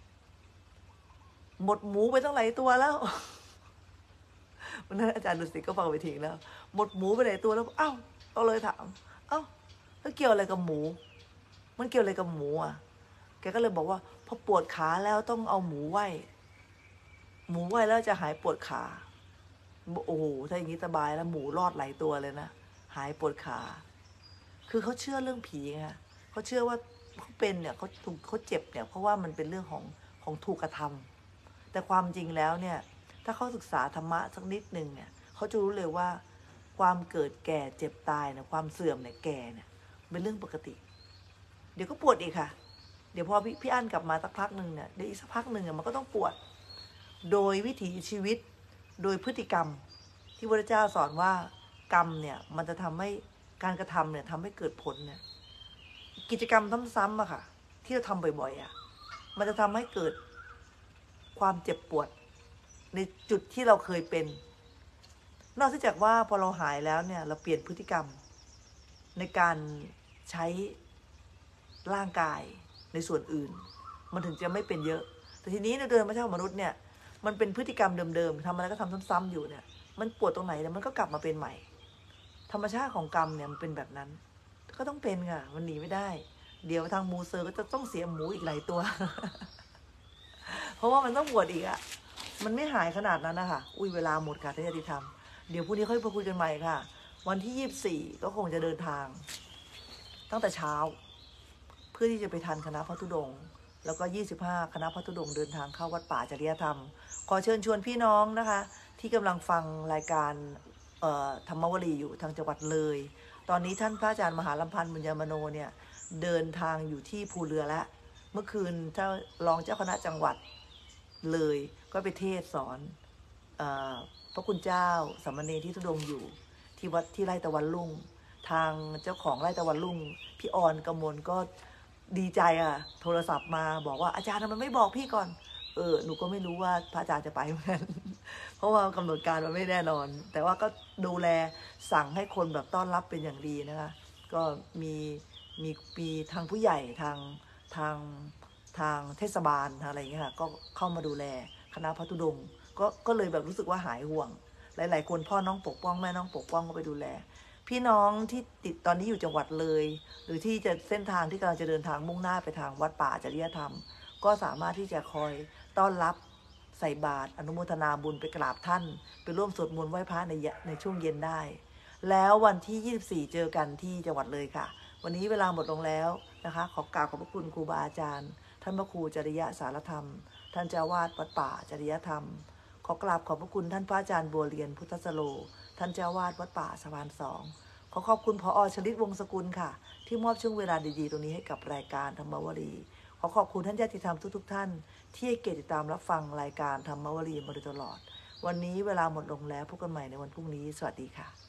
หมดหมูไปตั้งหลายตัวแล้ววันนั้นอาจารย์ดุสิตก็ฟังไปทิ้งแล้วหมดหมูไปหลายตัวแล้วเอ้าเราเลยถามเอ้าแล้วเกี่ยวอะไรกับหมูมันเกี่ยวอะไรกับหมูอ่ะแกก็เลยบอกว่าพอปวดขาแล้วต้องเอาหมูไหว้หมูไหว้แล้วจะหายปวดขาโอ้โหถ้าอย่างนี้สบายแล้วหมูรอดหลายตัวเลยนะหายปวดขาคือเขาเชื่อเรื่องผีไงเขาเชื่อว่าเขาเป็นเนี่ยเขาถูกเขาเจ็บเนี่ยเพราะว่ามันเป็นเรื่องของของถูกกระทำแต่ความจริงแล้วเนี่ยถ้าเขาศึกษาธรรมะสักนิดหนึ่งเนี่ยเขาจะรู้เลยว่าความเกิดแก่เจ็บตายเนี่ยความเสื่อมเนี่ยแก่เนี่ยเป็นเรื่องปกติเดี๋ยวก็ปวดอีกค่ะเดี๋ยวพอพี่พี่อั้นกลับมาสักพักหนึ่งเนี่ยเดี๋ยวอีกสักพักหนึ่งมันก็ต้องปวดโดยวิถีชีวิตโดยพฤติกรรมที่พระเจ้าสอนว่ากรรมเนี่ยมันจะทำให้การกระทำเนี่ยทำให้เกิดผลเนี่ยกิจกรรมซ้ำๆอะค่ะที่เราทำบ่อยๆอะมันจะทำให้เกิดความเจ็บปวดในจุดที่เราเคยเป็นนอกจากว่าพอเราหายแล้วเนี่ยเราเปลี่ยนพฤติกรรมในการใช้ร่างกายในส่วนอื่นมันถึงจะไม่เป็นเยอะแต่ทีนี้ในเดินมาเช่ามนุษย์เนี่ยมันเป็นพฤติกรรมเดิมๆทำอะไรก็ทำซ้ำๆอยู่เนี่ยมันปวดตรงไหนแล้วมันก็กลับมาเป็นใหม่ธรรมชาติของกรรมเนี่ยมันเป็นแบบนั้นก็ต้องเป็นค่ะมันหนีไม่ได้เดี๋ยวทางมูเซอร์ก็จะต้องเสียหมูอีกหลายตัว เพราะว่ามันต้องปวดอีกอะมันไม่หายขนาดนั้นนะคะอุ้ยเวลาหมดค่ะที่จะทำเดี๋ยวพรุ่งนี้ค่อยมาคุยกันใหม่ค่ะวันที่ยี่สิบสี่ก็คงจะเดินทางตั้งแต่เช้าเพื่อที่จะไปทันคณะพระธุดงค์แล้วก็ยี่สิบห้าคณะพระธุดงค์เดินทางเข้าวัดป่าจริยธรรมขอเชิญชวนพี่น้องนะคะที่กำลังฟังรายการธรรมวลีอยู่ทางจังหวัดเลยตอนนี้ท่านพระอาจารย์มหาลำพันธ์บุญญามโนเนี่ยเดินทางอยู่ที่ภูเรือแล้วเมื่อคืนถ้ารองเจ้าคณะจังหวัดเลยก็ไปเทศสอนเอ่อพระคุณเจ้าสามเณรที่ธุดงค์อยู่ที่วัดที่ไร่ตะวันรุ่งทางเจ้าของไร่ตะวันรุ่งพี่ออนกมลก็ดีใจอ่ะโทรศัพท์มาบอกว่าอาจารย์ทำไมไม่บอกพี่ก่อนเออหนูก็ไม่รู้ว่าพระอาจารย์จะไปเหมือนกันเพราะว่ากำหนดการมันไม่แน่นอนแต่ว่าก็ดูแลสั่งให้คนแบบต้อนรับเป็นอย่างดีนะคะก็มีมีมีทางผู้ใหญ่ทางทางทางเทศบาลอะไรอย่างเงี้ยค่ะก็เข้ามาดูแลคณะพระธุดงค์ก็ก็เลยแบบรู้สึกว่าหายห่วงหลายๆคนพ่อน้องปกป้องแม่น้องปกป้องก็ไปดูแลพี่น้องที่ติดตอนนี้อยู่จังหวัดเลยหรือที่จะเส้นทางที่กำลังจะเดินทางมุ่งหน้าไปทางวัดป่าจริยธรรมก็สามารถที่จะคอยต้อนรับใส่บาตรอนุโมทนาบุญไปกราบท่านไปร่วมสวดมนต์ไหว้พระในในช่วงเย็นได้แล้ววันที่ยี่สิบสี่เจอกันที่จังหวัดเลยค่ะวันนี้เวลาหมดลงแล้วนะคะขอกราบขอบพระคุณครูบาอาจารย์ท่านพระครูจริยสารธรรมท่านเจ้าวาดวัดป่าจริยธรรมขอกราบขอบพระคุณท่านพระอาจารย์บัวเรียนพุทธสโลท่านเจ้าวาดวัดป่าสะพานสองขอขอบคุณผอ.ชลิตวงศ์สกุลค่ะที่มอบช่วงเวลาดีๆตรงนี้ให้กับรายการธรรมวลีขอขอบคุณท่านญาติธรรมทุกๆท่านที่ให้เกียรติติดตามรับฟังรายการธรรมวลีมาโดยตลอดวันนี้เวลาหมดลงแล้วพบกันใหม่ในวันพรุ่งนี้สวัสดีค่ะ